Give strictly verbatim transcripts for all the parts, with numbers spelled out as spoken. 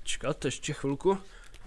počkat ještě chvilku.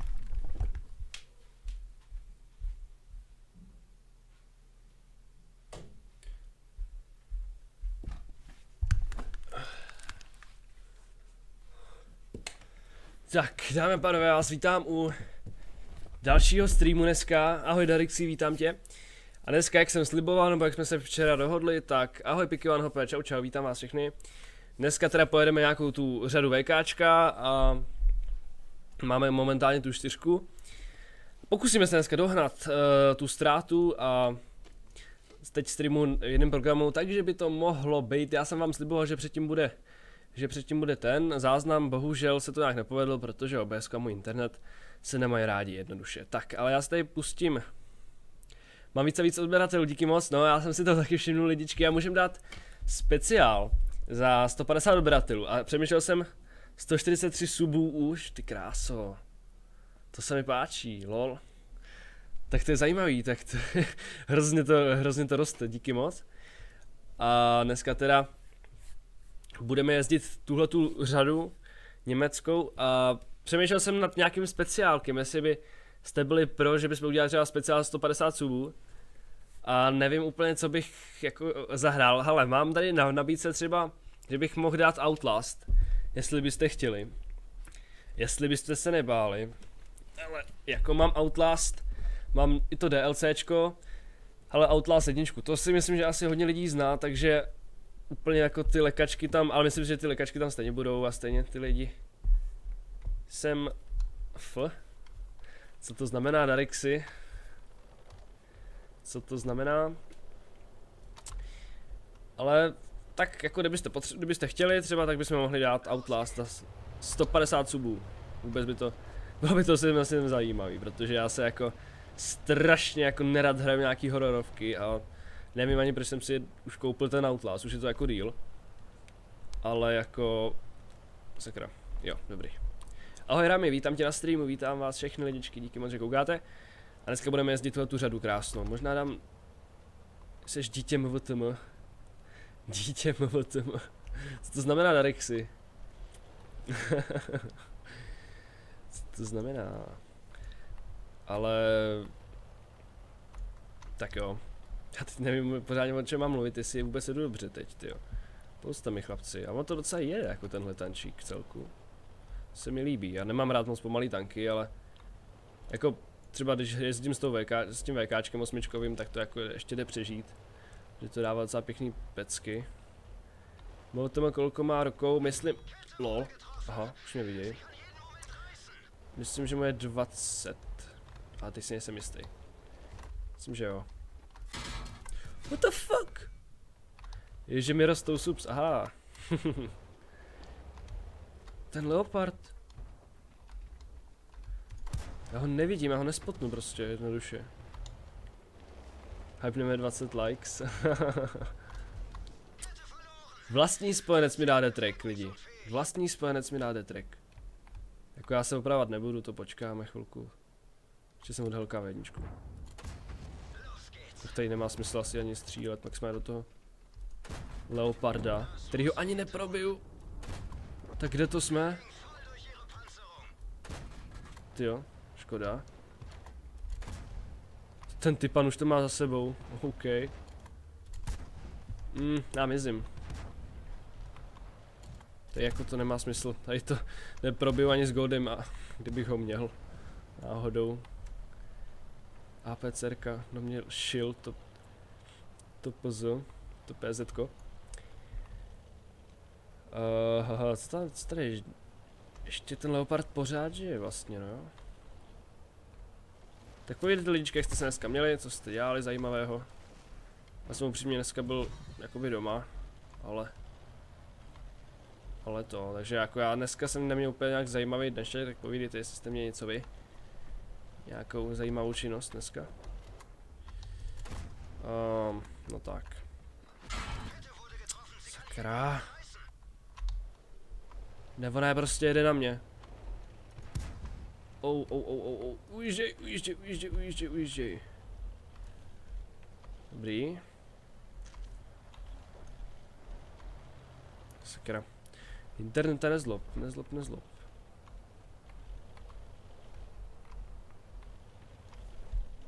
Tak, dámy a pánové, já vás vítám u dalšího streamu dneska. Ahoj Darixi, vítám tě. A dneska, jak jsem sliboval, nebo jak jsme se včera dohodli, tak ahoj Pikivan Hope, čau čau, vítám vás všechny. Dneska teda pojedeme nějakou tu řadu VKčka a máme momentálně tu čtyřku. Pokusíme se dneska dohnat uh, tu ztrátu a teď streamu jedním programu, takže by to mohlo být. Já jsem vám sliboval, že předtím bude že předtím bude ten záznam, bohužel se to nějak nepovedlo, protože O B S a můj internet se nemají rádi jednoduše. Tak, ale já se tady pustím. Mám více a víc odběratelů, díky moc, no já jsem si to taky všimnul lidičky a můžem dát speciál za sto padesát odběratelů a přemýšlel jsem sto čtyřicet tři subů už, ty kráso. To se mi páčí, lol. Tak to je zajímavý, tak to hrozně to, hrozně to roste, díky moc. A dneska teda budeme jezdit tuhletu řadu německou a přemýšlel jsem nad nějakým speciálkem, jestli by jste byli pro, že bychom udělali třeba speciál sto padesát subů. A nevím úplně, co bych jako zahrál, ale mám tady na nabídce třeba, že bych mohl dát Outlast, jestli byste chtěli. Jestli byste se nebáli. Ale jako mám Outlast, mám i to DLCčko, ale Outlast jedničku, to si myslím, že asi hodně lidí zná, takže úplně jako ty lekačky tam, ale myslím, že ty lekačky tam stejně budou a stejně ty lidi. Jsem F. Co to znamená, Darixi? Co to znamená? Ale tak jako kdybyste, kdybyste chtěli třeba, tak bychom mohli dát Outlast sto padesát subů. Vůbec by to, bylo by to si myslím zajímavý, protože já se jako strašně jako nerad hraju nějaký hororovky a nevím ani proč jsem si už koupil ten Outlast, už je to jako deal. Ale jako... Sakra, jo, dobrý. Ahoj Rami, vítám tě na streamu, vítám vás všechny lidičky, díky moc, že koukáte. A dneska budeme jezdit tu řadu krásnou, možná dám... Jseš dítě M V T M. Dítě M V T M. Co to znamená, Darixi? Co to znamená? Ale... Tak jo. Já teď nevím pořádně, o čem mám mluvit, jestli vůbec jedu dobře teď, tyjo. Pousta mi chlapci, a on to docela je, jako tenhle tančík celku. Se mi líbí, já nemám rád moc pomalý tanky, ale... Jako třeba když jezdím s, tou VK, s tím VKčkem osmičkovým, tak to jako ještě jde přežít. Že to dává docela pěkný pecky. Molotoma kolko má rokou, myslím... Lol, aha, už mě vidějí. Myslím, že mu je dvacet. A teď si nejsem jistý. Myslím, že jo. What the fuck? Ježe mi rostou subs, aha. Ten leopard. Já ho nevidím, já ho nespotnu prostě jednoduše. Hypneme dvacet likes. Vlastní spojenec mi dá detrack, lidi. Vlastní spojenec mi dá detrack. Jako já se opravovat nebudu, to počkáme chvilku. Ještě jsem odhalil ká jedničku. Tak tady nemá smysl asi ani střílet, tak jsme do toho leoparda, kterýho ani neprobiju. Tak kde to jsme? Tyjo, škoda. Ten typan už to má za sebou, OK. Hmm, já mizím. Tady jako to nemá smysl, tady to neprobiju ani s Goldem a kdybych ho měl náhodou. APCRka, no mě šil to, to PZ, to PZko. Uh, haha, co tady, co tady, ještě ten leopard pořád žije vlastně, no. Tak pověděte lidičky, jak jste se dneska měli, co jste dělali zajímavého. Já jsem upřímně dneska byl jakoby doma, ale... Ale to, takže jako já dneska jsem neměl úplně nějak zajímavý dnešek, tak povídejte, jestli jste měli něco vy. Nějakou zajímavou činnost dneska. Um, no tak. Sakra. Nebo ne, prostě jede na mě. Ou, ou, ou, ou, ou. Ujížděj, ujížděj, ujížděj, ujížděj, ujížděj. Dobrý. Sakra. Interneta nezlob, nezlob, nezlob.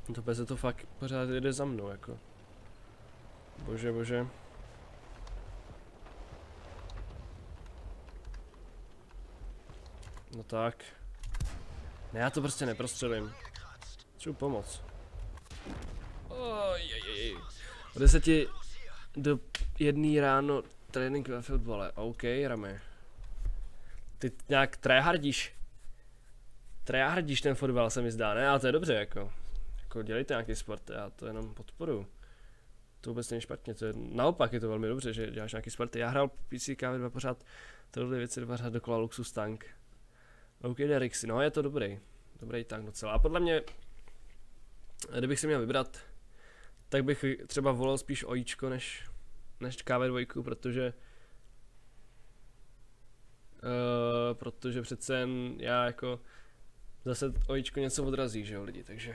To bez to fakt pořád jede za mnou, jako. Bože, bože. No tak. Ne, já to prostě neprostřelím. Chci pomoc. Ojejej. O deseti do jedný ráno trénink ve fotbale. OK, Rame. Ty nějak tryhardíš. Tryhardíš ten fotbal, se mi zdá, ne? Ale to je dobře, jako. Jako dělejte nějaký sport, já to jenom podporuji. To vůbec není špatně, to je, naopak je to velmi dobře, že děláš nějaký sport. Já hrál P C K dva pořád, tohle věci pořád dokola Luxus Tank. OK, Derixy, no je to dobrý. Dobrý tank docela. A podle mě, kdybych si měl vybrat, tak bych třeba volal spíš ojíčko než, než K V dva, protože uh, protože přece jen já jako zase ojíčko něco odrazí, že jo lidi, takže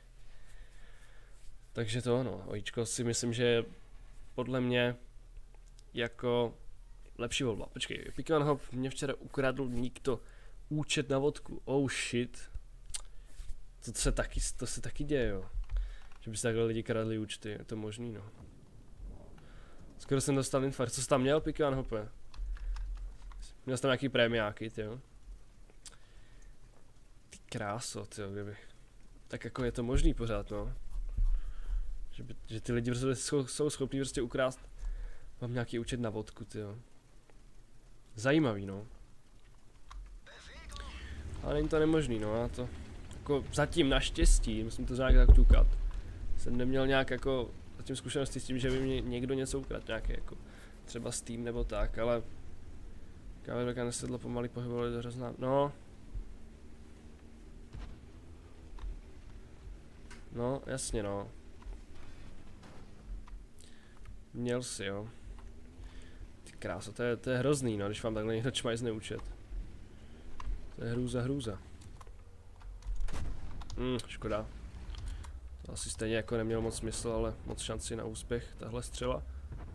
takže to no, ojíčko si myslím, že je podle mě jako lepší volba. Počkej, Pickman Hop mě včera ukradl někdo účet na vodku, oh shit. To se taky, to se taky děje, jo. Že by se takhle lidi kradli účty, je to možný, no. Skoro jsem dostal infarkt, co jsi tam měl, Pickman Hope? Měl jsi tam nějaký prémiáky, tyjo. Ty kráso, tyjo, kdyby. Tak jako je to možný pořád, no. Že, by, že ty lidi prostě jsou, jsou schopní prostě ukrást. Mám nějaký účet na vodku, tyjo. Zajímavý, no. Ale není to nemožný, no, já to jako zatím naštěstí, musím to nějak tak ťukat. Jsem neměl nějak jako zatím zkušenosti s tím, že by mě někdo něco ukradl, nějaký jako třeba Steam nebo tak, ale K V dva nesedlo pomalý pohybovali do hrozná, no. No, jasně no. Měl si, jo. Ty krása, to je, to je hrozný, no, když vám takhle někdo čmajzne účet. To je hrůza, hrůza. Hmm, škoda. To asi stejně jako neměl moc smysl, ale moc šanci na úspěch, tahle střela.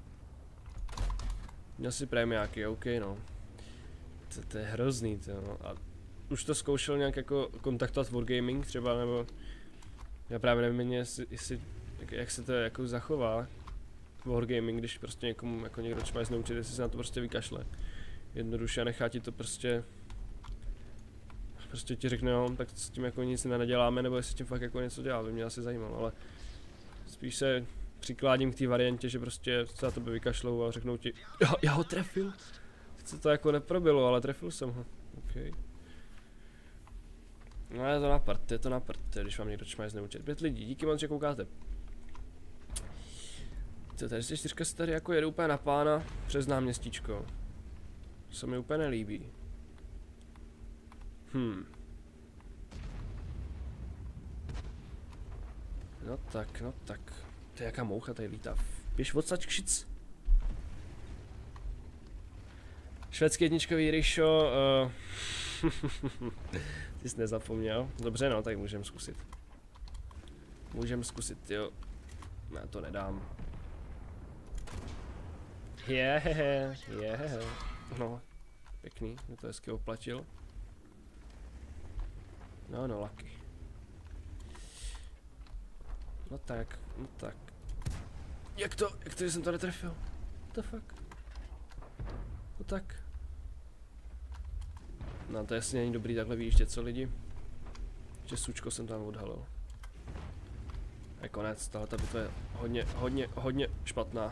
Měl si prémiáky, OK, no. To, to je hrozný, to, no. A už to zkoušel nějak jako kontaktovat Wargaming třeba, nebo... Já právě nevím, jestli, jestli jak, jak se to jako zachová Wargaming, když prostě někomu jako někdo čmajzne účet, jestli se na to prostě vykašle. Jednoduše a nechá ti to prostě... Prostě ti řekne, no, tak s tím jako nic nenaděláme, nebo jestli s tím fakt jako něco dělá, by mě asi zajímalo, ale spíš se přikládím k té variantě, že prostě se na tebe vykašlou a řeknou ti, já, já ho trefil, se to jako neprobilo, ale trefil jsem ho, OK. No je to na prd, je to na prd, když vám někdo čmajzne účet. Pět lidí, díky moc, že koukáte. Tady se čtyřka se tady jako jede úplně na pána přes náměstíčko. To se mi úplně nelíbí. Hmm. No tak, no tak. To je jaká moucha tady lítá. Běž odsaď kšic. Švédský jedničkový Risho. Uh... Ty jsi nezapomněl. Dobře no, tak můžeme zkusit. Můžeme zkusit, jo. Já to nedám. Jehehe, jehehe. No, pěkný, mě to hezky oplatil. No, no, lucky. No tak, no tak. Jak to, jak to, že jsem to netrefil? What the fuck? No tak. No to jasně není dobrý takhle vyjíždět, co lidi? Že sučko jsem tam odhalil. A konec, tahle bitva je hodně, hodně, hodně špatná.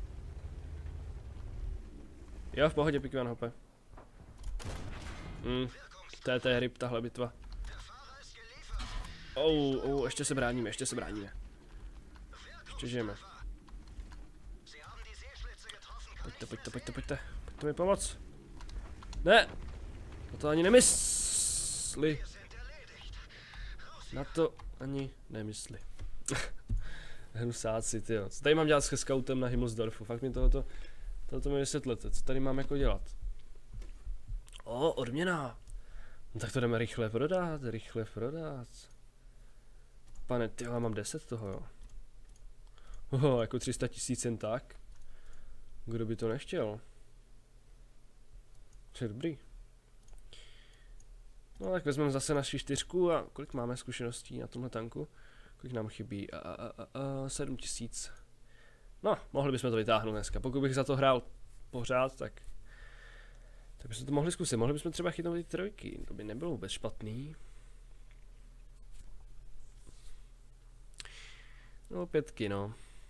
Jo, v pohodě, Pickman Hope. Hmm, to je, to je hryb, tahle bitva. Oh, oh, ještě se bráníme, ještě se bráníme. Ještě žijeme. Pojďte, pojďte, pojďte, pojďte. Pojďte mi pomoct. Ne! Na to ani nemysli. Na to ani nemysli. Hnusáci, tyjo. Co tady mám dělat s scoutem na Himmelsdorfu? Fakt mi tohoto, tohoto mi vysvětlete. Co tady mám jako dělat? O, odměna. No tak to jdeme rychle prodat, rychle prodat. Pane, tyjo, já mám deset toho, jo. Oho, jako tři sta tisíc jen tak. Kdo by to nechtěl? Je dobrý. No tak vezmeme zase naši čtyřku a kolik máme zkušeností na tomhle tanku? Kolik nám chybí? A, a, a, a, sedm tisíc. No, mohli bychom to vytáhnout dneska. Pokud bych za to hrál pořád, tak... Tak bychom to mohli zkusit. Mohli bychom třeba chytnout ty trojky. To by nebylo vůbec špatný. No, pětky, no.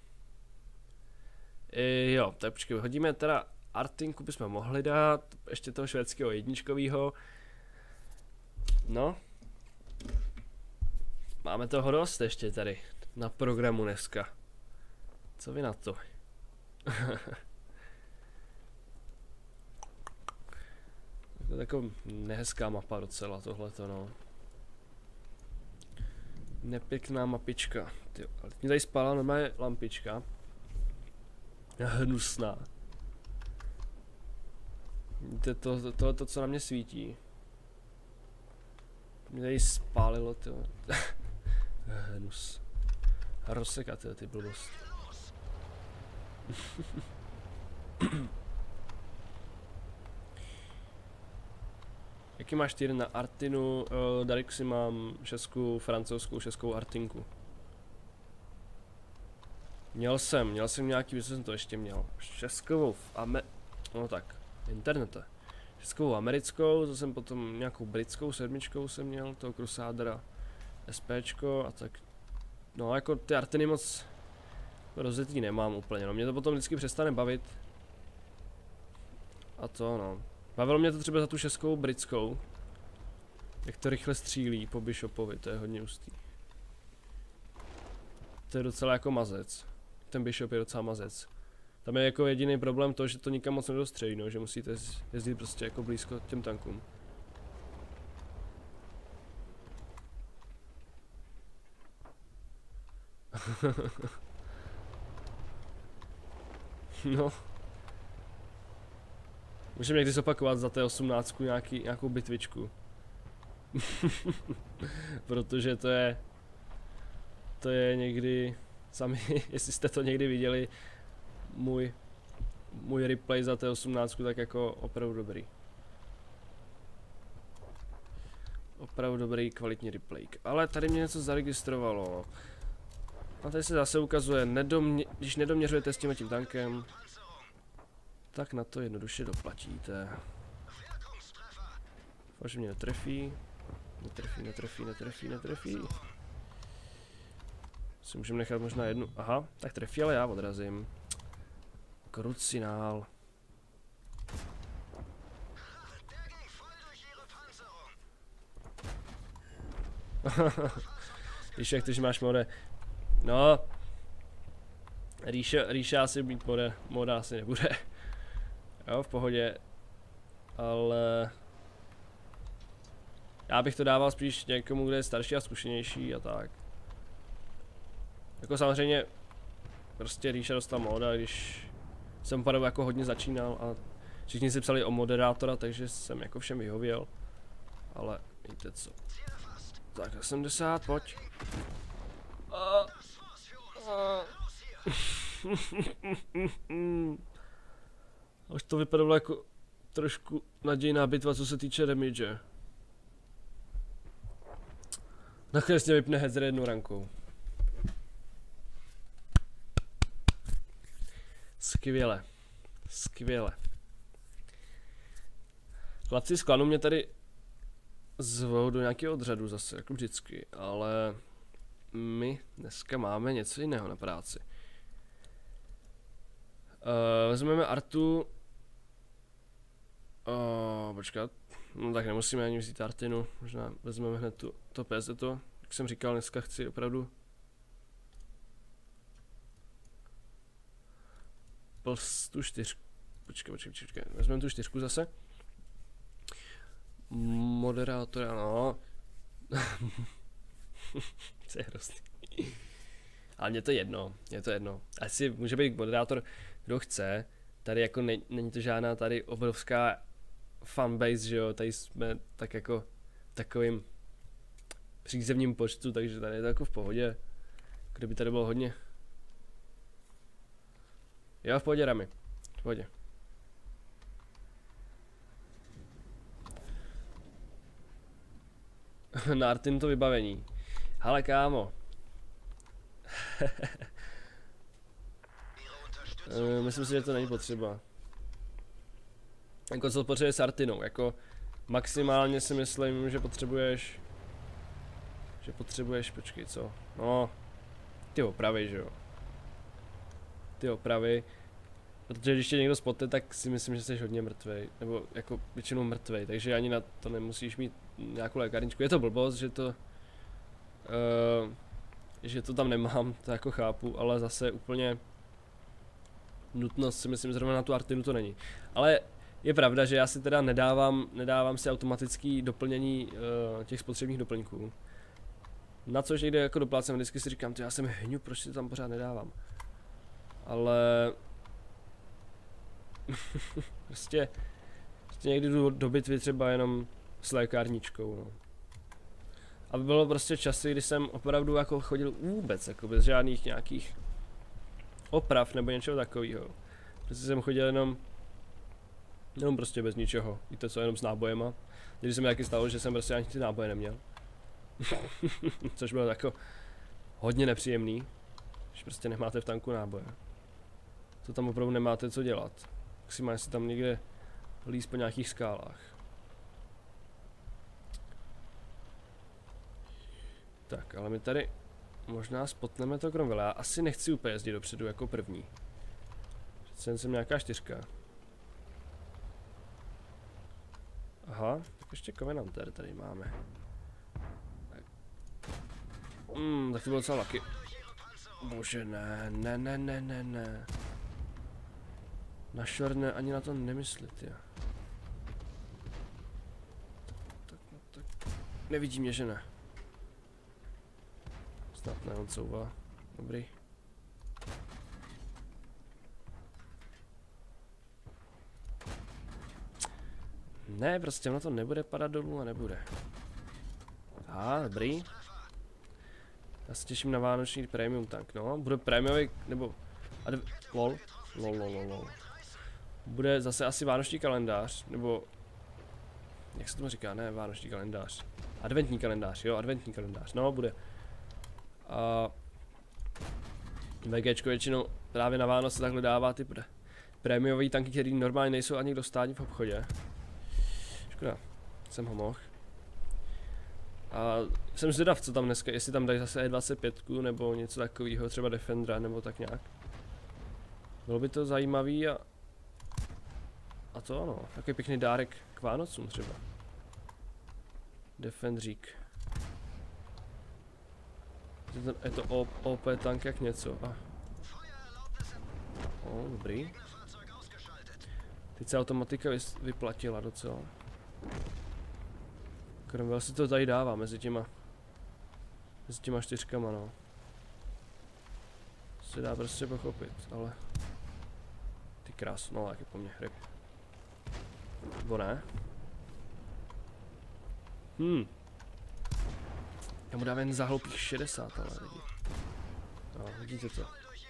E, jo, tak počkej, hodíme teda Artinku bychom mohli dát. Ještě toho švédského jedničkovýho. No. Máme toho dost ještě tady na programu dneska. Co vy na to? To je taková nehezká mapa docela tohleto, no. Nepěkná mapička. Tyjo, ale mě tady spala normálně lampička. Hnusná. To je to, to, to, to, co na mě svítí. Mě tady spálilo, tyjo. Hnus. Rozsekat, tyjo, ty blbost. Jaký máš týr na Artinu? Uh, Darixi mám šestku, francouzskou šestkou Artinku. Měl jsem, měl jsem nějaký, co jsem to ještě měl. Šestkovou v Ame... No tak, internete. Šestkovou americkou, to jsem potom nějakou britskou sedmičkou jsem měl, toho Crusadera. SPčko a tak. No jako ty Artiny moc rozjetý nemám úplně, no mě to potom vždycky přestane bavit. A to no. Bavilo mě to třeba za tu šestkou britskou. Jak to rychle střílí po Bishopovi, to je hodně ústý. To je docela jako mazec. Ten Bishop je docela mazec. Tam je jako jediný problém to, že to nikam moc nedostřelí, no, že musíte jezdit prostě jako blízko těm tankům. No. Můžeme někdy zopakovat za té osmnáctku nějaký, nějakou bitvičku. Protože to je... To je někdy... Sami, jestli jste to někdy viděli, můj... Můj replay za té osmnáctku, tak jako opravdu dobrý. Opravdu dobrý, kvalitní replay. Ale tady mě něco zaregistrovalo. A tady se zase ukazuje, nedomě, když nedoměřujete s tím tím tankem, tak na to jednoduše doplatíte. Že mě netrefí. Netrefí, netrefí, netrefí, netrefí. Si můžeme nechat možná jednu. Aha, tak trefí, ale já odrazím. Krucinál. Víš, jak tyž máš mode. No. Ríša, Ríša asi mít mode, moda asi nebude. Jo, v pohodě. Ale... Já bych to dával spíš někomu, kde je starší a zkušenější a tak. Jako samozřejmě... Prostě Ríša dostal moda, když... Jsem opravdu jako hodně začínal a... Všichni si psali o moderátora, takže jsem jako všem vyhověl. Ale víte co. Tak sedmdesát, pojď. A... A... Už to vypadalo jako trošku nadějná bitva, co se týče damage. Nakonec mě vypne Hezer jednou rankou. Skvěle. Skvěle. Chlapci z klanu mě tady zvou do nějakého odřadu zase, jako vždycky, ale my dneska máme něco jiného na práci. Uh, vezmeme Artu. Uh, počkat. No tak nemusíme ani vzít Artinu. Možná vezmeme hned tu, to P Z to. Jak jsem říkal, dneska chci opravdu plus tu čtyřku. Počkej, počkej, počkej. Vezmeme tu čtyřku zase. Moderátora, no. To je hrozný. Ale mě to jedno, je to jedno. Asi může být moderátor, kdo chce. Tady jako ne, není to žádná tady obrovská fanbase, že jo. Tady jsme tak jako takovým přízemním počtu, takže tady je to jako v pohodě. Kdyby tady bylo hodně. Jo, v pohodě, Rami. V pohodě. Na Artin to vybavení. Hele kámo. uh, myslím si, že to není potřeba. Jako co potřebuje s Artinou, jako maximálně si myslím, že potřebuješ, že potřebuješ, počkej, co, no, ty opravy, že jo, ty opravy, protože když tě někdo spotte, tak si myslím, že jsi hodně mrtvej, nebo jako většinou mrtvej, takže ani na to nemusíš mít nějakou lékárničku, je to blbost, že to, uh, že to tam nemám, to jako chápu, ale zase úplně nutnost si myslím, zrovna na tu Artinu to není, ale je pravda, že já si teda nedávám, nedávám si automatický doplnění uh, těch spotřebních doplňků. Na což někde jako doplácem, vždycky si říkám, ty já jsem hňu, proč si to tam pořád nedávám. Ale prostě, prostě někdy jdu do bitvy třeba jenom s lékárničkou, no. Aby bylo prostě časy, kdy jsem opravdu jako chodil vůbec, jako bez žádných nějakých oprav nebo něčeho takového. Prostě jsem chodil jenom Jenom prostě bez ničeho, víte co, jenom s nábojema. Když se mi taky stalo, že jsem prostě ani ty náboje neměl. Což bylo jako hodně nepříjemný, když prostě nemáte v tanku náboje. To tam opravdu nemáte co dělat. Maximálně si tam někde líst po nějakých skálách. Tak, ale my tady možná spotneme to Cromwella. Já asi nechci úplně jezdit dopředu jako první. Přece jen jsem nějaká čtyřka. Aha, tak ještě Covenanter tady máme. Tak. Mm, tak to bylo docela lucky. Bože, ne, ne, ne, ne, ne, ne. Na šorne ani na to nemyslit, já. Tak, no, tak. Nevidí mě, že ne. Snad ne, on couvá. Dobrý. Ne, prostě ono to nebude padat dolů a nebude. A, dobrý. Já se těším na vánoční premium tank, no. Bude prémiový, nebo... Lol. Lol, lol, lol, lol. Bude zase asi vánoční kalendář, nebo... Jak se tomu říká, ne, vánoční kalendář. Adventní kalendář, jo, adventní kalendář, no, bude. A... VGčko většinou právě na Vánoce takhle dává ty prémiový tanky, které normálně nejsou ani k dostání v obchodě. Škoda, jsem ho mohl. A jsem zvědav, co tam dneska, jestli tam dají zase E dvacet pět nebo něco takového, třeba Defendera nebo tak nějak. Bylo by to zajímavý a... A to ano, takový pěkný dárek k Vánocům třeba. Defendřík. Je to O P tank jak něco. A... O, dobrý. Teď se automatika vyplatila docela. Cromwell si to tady dává mezi těma mezi těma čtyřkama, no. Se dá prostě pochopit, ale ty krás, no jak je po mně, ryb. Nebo ne? Hm. Já mu dám jen za hloupých šedesát, ale lidi. No, vidíte to.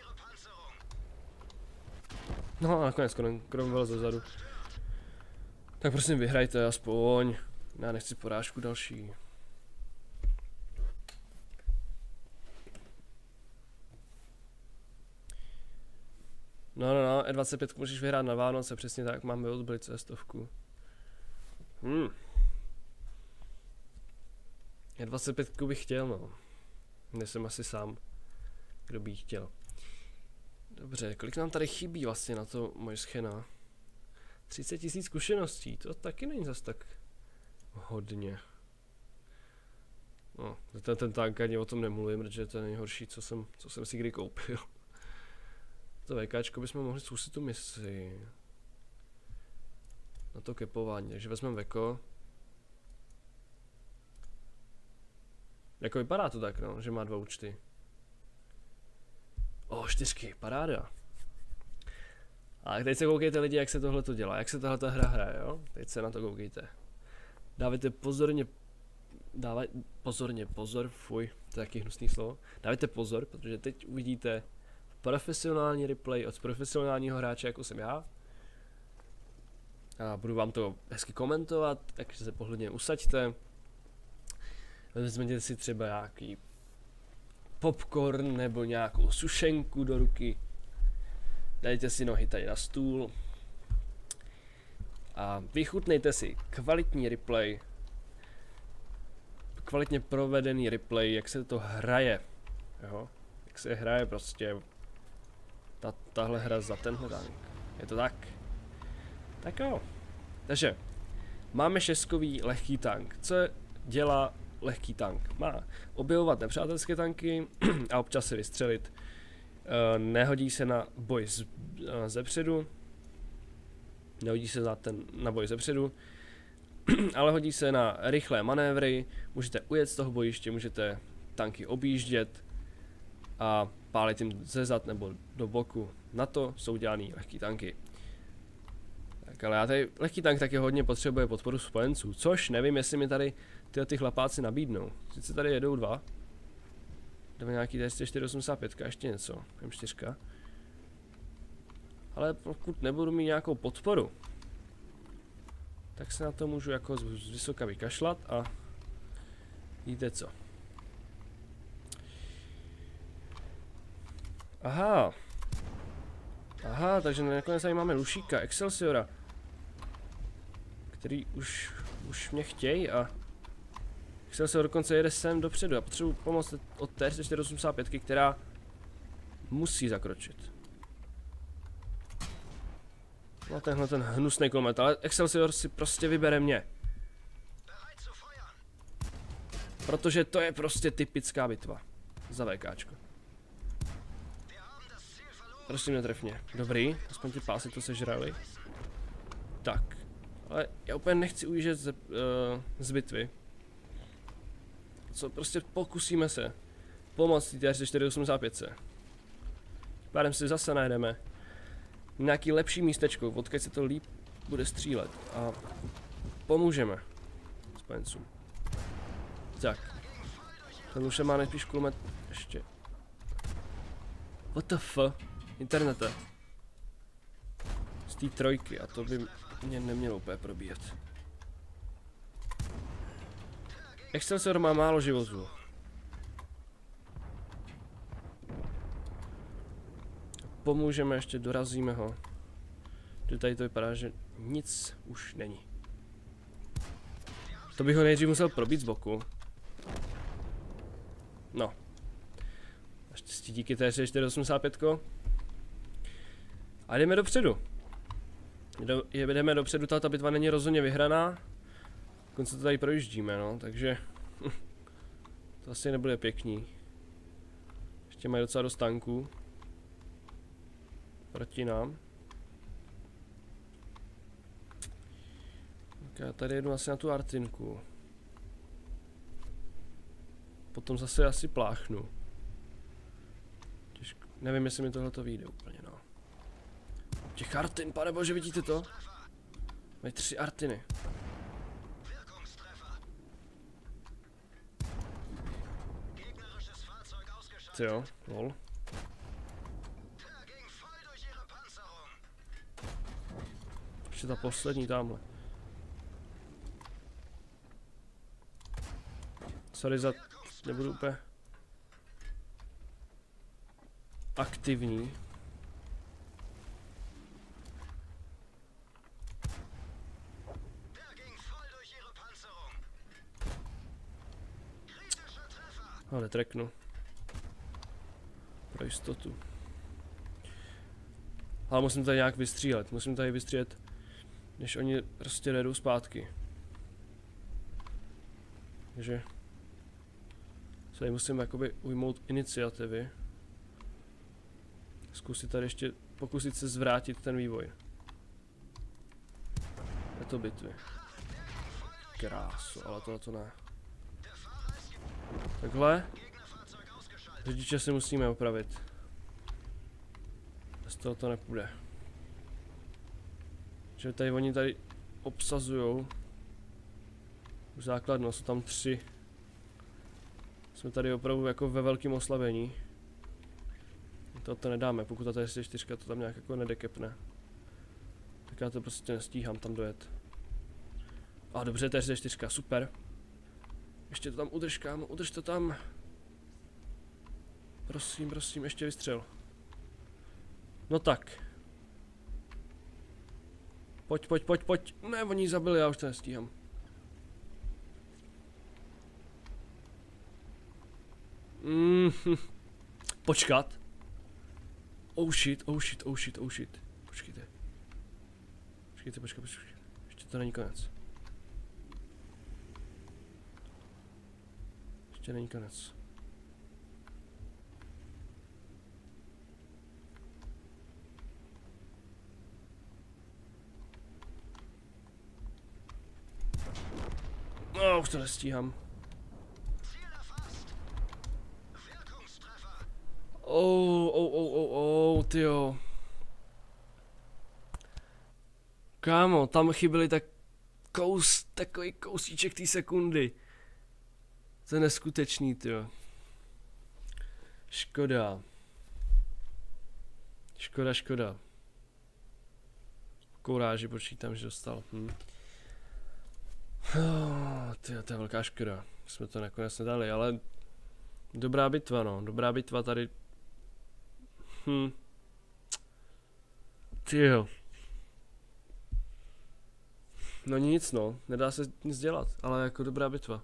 No a nakonec Cromwell zezadu. Tak prosím vyhrajte aspoň. Já nechci porážku další. No, no, no, E dvacet pět můžeš vyhrát na Vánoce, přesně tak, máme od Blice stovku. Hmm. E dvacet pět bych chtěl, no. Nejsem asi sám, kdo by jí chtěl. Dobře, kolik nám tady chybí vlastně na to moje schena? třicet tisíc zkušeností, to taky není zas tak hodně. No, ten, ten tank ani o tom nemluvím, protože to je nejhorší, co jsem, co jsem si kdy koupil. To VKčko bychom mohli zkusit tu misi. Na to kepování, takže vezmeme veko. Jako vypadá to tak, no, že má dva účty. O, čtyřky, paráda. A teď se koukejte lidi, jak se tohle to dělá, jak se tahle ta hra hraje, jo? Teď se na to koukejte. Dávajte pozorně, dávaj, pozorně, pozor, fuj, to je taky hnusný slovo. Dávajte pozor, protože teď uvidíte profesionální replay od profesionálního hráče, jako jsem já. A budu vám to hezky komentovat, takže se pohodlně usaďte. Vezměte si třeba nějaký popcorn nebo nějakou sušenku do ruky. Dejte si nohy tady na stůl. A vychutnejte si kvalitní replay. Kvalitně provedený replay, jak se to hraje. Jo? Jak se hraje prostě ta, tahle hra za tenhle tank. Je to tak? Tak jo. Takže máme šestkový lehký tank. Co dělá lehký tank? Má objevovat nepřátelské tanky a občas se vystřelit. E, nehodí se na boj z, e, zepředu. Nehodí se na, ten, na boj zepředu. Ale hodí se na rychlé manévry. Můžete ujet z toho bojiště, můžete tanky objíždět a pálit jim ze zad nebo do boku. Na to jsou dělaný lehký tanky. Tak, ale já tady lehký tank taky hodně potřebuje podporu spojenců, což nevím, jestli mi tady tyhle ty chlapáci nabídnou. Sice tady jedou dva. Jdeme nějaký T čtyři osmdesát pět, ještě něco, M čtyři. Ale pokud nebudu mít nějakou podporu, tak se na to můžu jako z vysoka vykašlat a víte co. Aha. Aha, takže nakonec tady máme Lušíka, Excelsiora, který už, už mě chtějí a Excelsior dokonce jede sem dopředu. Já potřebuji pomoc od T čtyři osmdesát pět, která musí zakročit. No tenhle ten hnusný kulomet, ale Excelsior si prostě vybere mě. Protože to je prostě typická bitva za VKčko. Prosím, netrefně. Dobrý, aspoň ty pásy to sežrali. Tak, ale já úplně nechci ujíždět z, uh, z bitvy. Co, prostě pokusíme se pomoct T čtyři osmdesát pět. Pádem si zase najdeme nějaký lepší místečko, odkud se to líp bude střílet a pomůžeme spojencům. Tak, ten už má nejspíš kulomet ještě. What the f? Internete. Z té trojky a to by mě nemělo úplně probíhat. Excelsior má málo životů. Pomůžeme, ještě dorazíme ho. Že tady to vypadá, že nic už není. To bych ho nejdřív musel probít z boku. No. Naštěstí díky T čtyři osmdesát pět. A jdeme dopředu. Jdeme dopředu, tato bitva není rozhodně vyhraná. Dokonce to tady projíždíme, no, takže to asi nebude pěkný. Ještě mají docela dost tanků proti nám. Tak já tady jedu asi na tu Artinku. Potom zase asi pláchnu. Těžko. Nevím, jestli mi tohle to vyjde úplně, no. Těch Artin, pane bože, vidíte to? Mají tři Artiny. Jo, lol. Ještě ta poslední tamhle. Sorry za... nebudu úplně aktivní. Ale treknu. Pro jistotu. Ale musím tady nějak vystřílet, musím tady vystřílet, než oni prostě jdou zpátky. Takže se tady musím jakoby ujmout iniciativy. Zkusit tady ještě, pokusit se zvrátit ten vývoj. Je to bitvy. Krásu, ale tohle to ne. Takhle. Řidiče si musíme opravit. Bez toho to nepůjde. Že tady oni tady obsazujou už základnu, jsou tam tři. Jsme tady opravdu jako ve velkém oslabení. To to nedáme, pokud ta T čtyři to tam nějak jako nedekepne. Tak já to prostě nestíhám tam dojet. A dobře, T čtyři, super. Ještě to tam udrž, kámo, udrž to tam. Prosím, prosím, ještě vystřel. No tak. Pojď, pojď, pojď, pojď. Ne, oni ji zabili, já už to nestíhám. Mm, počkat. Oh shit, oh shit, oh shit, oh shit. Počkejte. Počkejte, počkejte, počkejte. Ještě to není konec. Ještě není konec. No, už to nestíhám. Oh, oh, oh, oh, oh, tyjo. Kámo, tam chyběli tak kous, takový kousíček té sekundy. To je neskutečný, tyjo. Škoda. Škoda, škoda. Kouráži počítám, že dostal. Hm. Oh, tyjo, to je velká škoda. Jsme to nakonec nedali, ale dobrá bitva, no. Dobrá bitva tady. Hm. Tyjo. No nic, no. Nedá se nic dělat, ale jako dobrá bitva.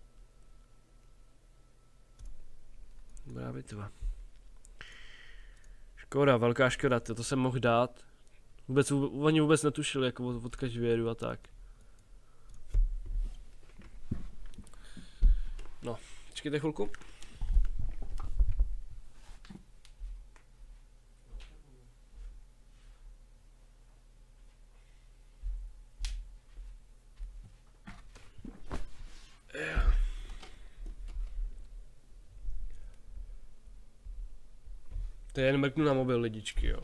Dobrá bitva. Škoda, velká škoda, to, to jsem mohl dát. Vůbec, oni vůbec netušili, jako od, odkaď vědu a tak. No, počkejte chvilku. To je jen mrknu na mobil, lidičky, jo.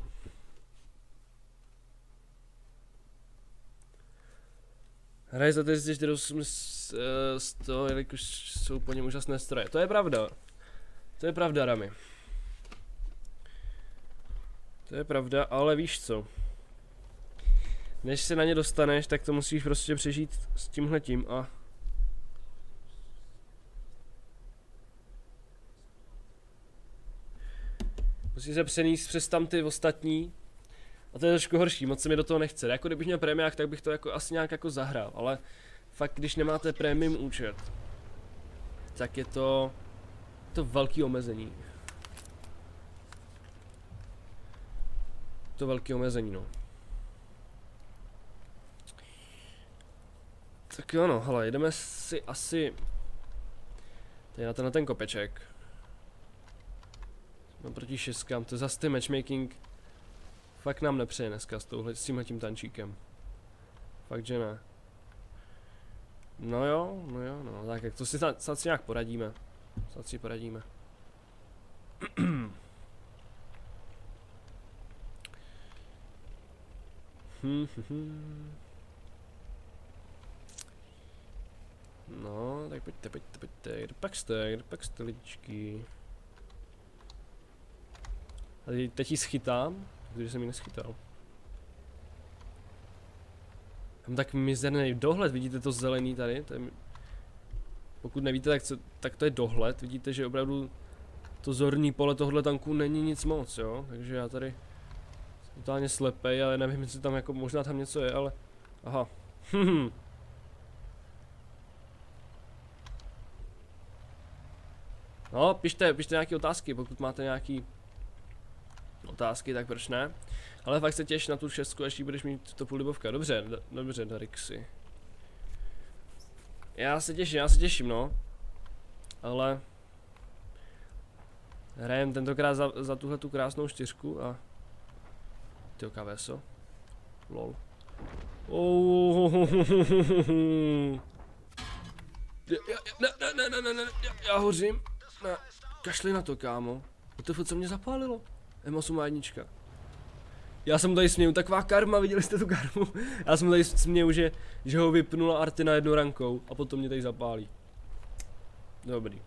Hraje za ty čtyři osm z toho, jelikož jsou po něm úžasné stroje. To je pravda. To je pravda, Rami. To je pravda, ale víš co. Než se na ně dostaneš, tak to musíš prostě přežít s tímhletím a... Musí se přenést přes tam ty ostatní. A to je trošku horší, moc se mi do toho nechce. Jako kdybych měl prémiák, tak bych to jako asi nějak jako zahrál, ale fakt když nemáte premium účet, tak je to to velký omezení. To velký omezení, no. Tak jo no, hele, jdeme si asi tady na ten, na ten kopeček. Jsme proti šestkám, to je zase ty matchmaking. Fakt nám nepřeje dneska s, touhle, s tímhletím tančíkem. Fakt, že ne. No jo, no jo, no tak jak to si snad si nějak poradíme. Snad si poradíme. No, tak pojďte, pojďte, pojďte, kde pak jste, kde pak jste lidičky. A teď ji schytám, protože jsem ji neschytal. Mám tak mizerný dohled, vidíte to zelený tady? To je... Pokud nevíte, tak, co, tak to je dohled, vidíte, že opravdu to zorný pole tohle tanku není nic moc, jo? Takže já tady jsem totálně slepej, ale nevím, jestli tam jako, možná tam něco je, ale... Aha. No, pište, pište nějaké otázky, pokud máte nějaký otázky, tak proč ne? Ale fakt se těš na tu šestku, až budeš mít to půl libovka. Dobře, dobře, Darixy. Já se těším, já se těším, no. Ale... Hrajem tentokrát za, za tuhle tu krásnou čtyřku a... Tyjo, kaveso. Lol. Oh. Ne, ne, ne, ne, ne, ne, já, já hořím. Ne, kašli na to, kámo. To je, co mě zapálilo. M osm jedna. Já jsem tady směju, taková karma, viděli jste tu karmu? Já jsem tady směju, že, že ho vypnula Artina jednou rankou a potom mě tady zapálí. Dobrý.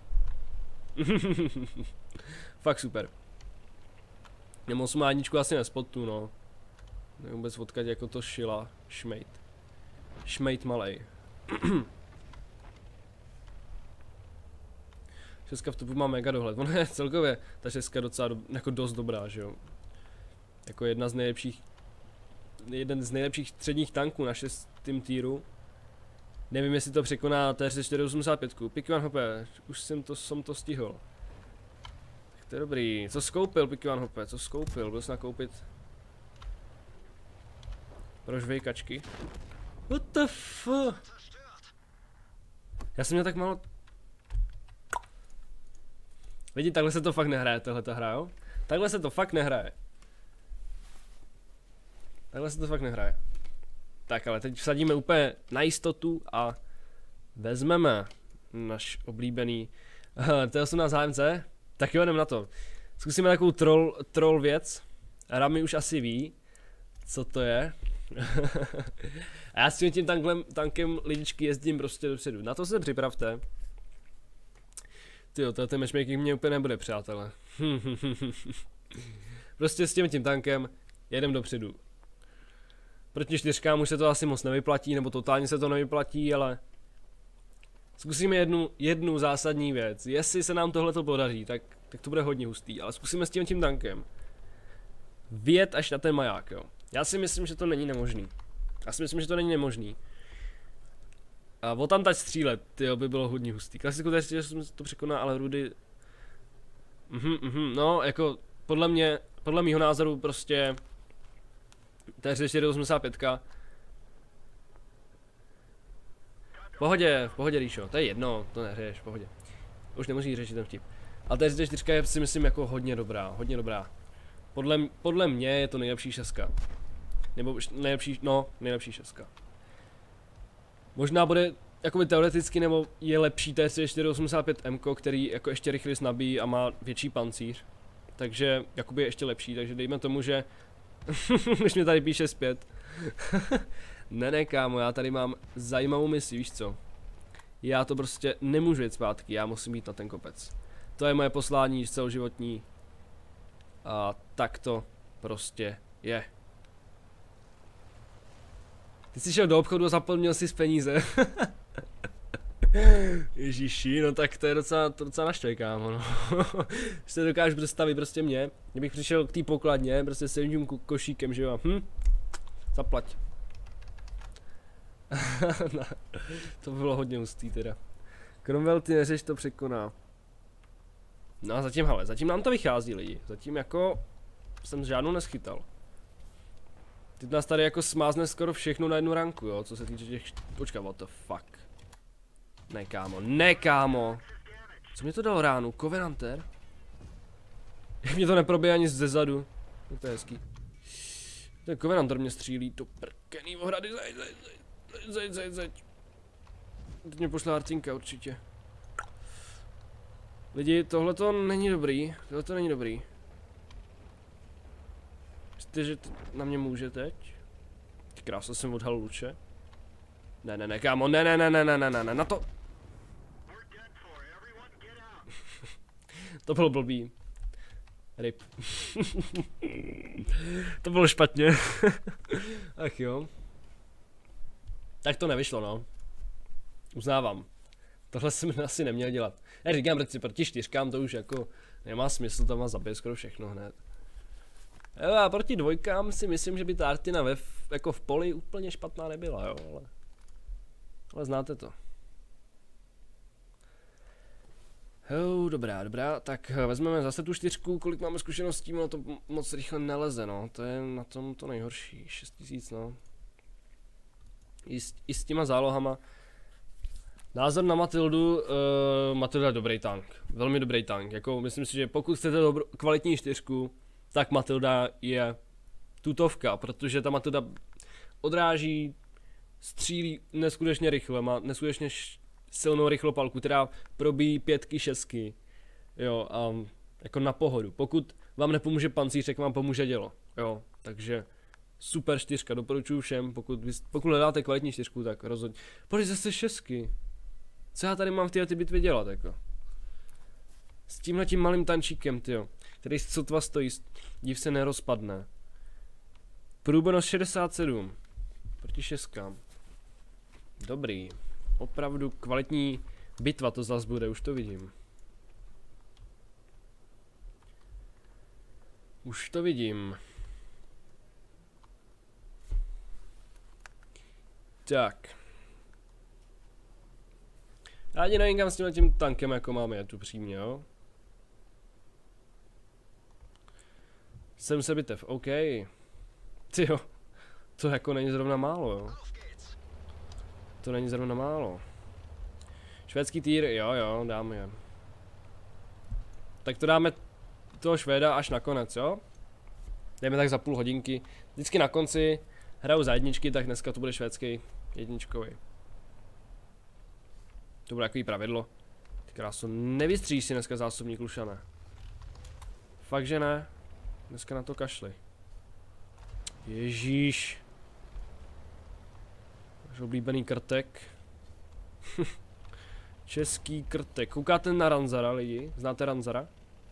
Fakt super. M osm jedna asi nespotu, no. Nevím vůbec odkud jako to šila. Šmejt. Šmejt malej. Šestka v topu má mega dohled, ono je celkově ta šestka docela do, jako dost dobrá, že jo. Jako jedna z nejlepších, jeden z nejlepších středních tanků na šestém týru. Nevím, jestli to překoná T R čtyři osmdesát pět, Pikivan Hoppe, už jsem to, jsem to stihl. Tak to je dobrý, co skoupil Pikivan Hoppe, co skoupil, byl jsi nakoupit pro žvejkačky. What the fuck? Já jsem měl tak málo... Vidíte, takhle se to fakt nehraje, tohleta hra, jo? Takhle se to fakt nehraje. Takhle se to fakt nehraje. Tak ale teď vsadíme úplně na jistotu a vezmeme náš oblíbený T osmnáct H M C. Tak jo, jdem na to. Zkusíme takovou troll, troll věc. Rami už asi ví, co to je. A já s tím, tím tanklem, tankem lidičky jezdím prostě dopředu. Na to se připravte. Tyjo, ten matchmaking mě úplně nebude, přátelé. Prostě s tím tím tankem jedem dopředu. Proti čtyřkám už se to asi moc nevyplatí, nebo totálně se to nevyplatí, ale zkusíme jednu, jednu zásadní věc. Jestli se nám tohle to podaří, tak, tak to bude hodně hustý, ale zkusíme s tím tím tankem vyjet až na ten maják, jo. Já si myslím, že to není nemožný. Já si myslím, že to není nemožný. A o tam tať střílet, tyjo, by bylo hodně hustý. Klasiku tady že jsem to překoná, ale Rudy... Mhm, mhm, no, jako, podle mě, podle mýho názoru prostě... T R čtyři osmdesát pět. V pohodě, v pohodě, Ríšo, to je jedno, to neřeš, v pohodě. Už nemusíš řešit ten vtip. Ale T R čtyři je si myslím jako hodně dobrá, hodně dobrá. Podle, podle mě je to nejlepší šestka. Nebo nejlepší, no, nejlepší šestka. Možná bude jakoby teoreticky, nebo je lepší T R čtyři osmdesát pět M, který jako ještě rychleji nabíjí a má větší pancíř. Takže jakoby je ještě lepší, takže dejme tomu, že už mě tady píše zpět. Ne, ne, kámo, já tady mám zajímavou misi, víš co? Já to prostě nemůžu jít zpátky, já musím jít na ten kopec. To je moje poslání celoživotní. A tak to prostě je. Ty jsi šel do obchodu a zapomněl si z peníze. Ježíši, no tak to je docela, to docela naštve, kámo, no. Když se dokážeš představit prostě mě, kdybych přišel k té pokladně, prostě s tím košíkem, že jo, hm? Zaplať. No, to by bylo hodně hustý teda. Cromwell, ty neřeš, to překoná. No a zatím, hele, zatím nám to vychází lidi, zatím jako jsem žádnou neschytal. Teď nás tady jako smázne skoro všechno na jednu ranku, jo, co se týče těch, počkat, what the fuck. Ne, kámo, ne, kámo. Co mě to dalo ránu? Covenanter? Mě to neprobije ani ze zadu. No to je hezký. Ten Covenanter mě střílí, to prkený ohrady, zeď, zeď, zeď, zeď, zeď, zeď. Teď mě pošle Artinka určitě. Lidi, tohle to není dobrý, tohle to není dobrý. Myslíte, že na mě může teď? Krásně jsem odhalil luče. Ne, ne, ne, kámo, ne, ne, ne, ne, ne, ne, ne, na to. To bylo blbý. Rip. To bylo špatně. Ach jo. Tak to nevyšlo, no. Uznávám. Tohle jsem asi neměl dělat. Já říkám, že proti čtyřkám to už jako nemá smysl, tam má zabije skoro všechno hned. Jo, a proti dvojkám si myslím, že by ta Artina ve, jako v poli úplně špatná nebyla, jo, ale... Ale znáte to. Jo, dobrá, dobrá, tak vezmeme zase tu čtyřku, kolik máme zkušeností, no to moc rychle neleze, no, to je na tom to nejhorší, šest tisíc, no. I s, i s těma zálohama. Názor na Matildu, uh, Matilda je dobrý tank, velmi dobrý tank, jako myslím si, že pokud chcete dobro, kvalitní čtyřku, tak Matilda je tutovka, protože ta Matilda odráží, střílí neskutečně rychle, má neskutečně silnou rychlopalku, která probíjí pětky, šestky, jo, a jako na pohodu. Pokud vám nepomůže pancířek, vám pomůže dělo, jo, takže super čtyřka, doporučuji všem, pokud, pokud hledáte kvalitní čtyřku, tak rozhodně. Pojď zase šestky, co já tady mám v této bitvě dělat, jako? S tímhletím malým tančíkem, tyjo, který sotva stojí, div se nerozpadne. Průbornost šedesát sedm, proti šestkám. Dobrý, opravdu kvalitní bitva to zase bude, už to vidím. Už to vidím. Tak. Já ani nevím, kam s tím, tím tankem jako máme jet upřímně, jo. sedm set bitev, OK. Tyjo, to jako není zrovna málo, jo. To není zrovna málo. Švédský týr, jo jo, dáme je. Tak to dáme toho Švéda až na konec, jo? Jdeme tak za půl hodinky. Vždycky na konci hraju za jedničky, tak dneska to bude švédský jedničkový. To bude takový pravidlo. Ty kráso, nevystříš si dneska zásobník, Lušane. Fakt, že ne. Dneska na to kašli. Ježíš. Váš oblíbený krtek. Český krtek. Koukáte na Ranzara, lidi? Znáte Ranzara?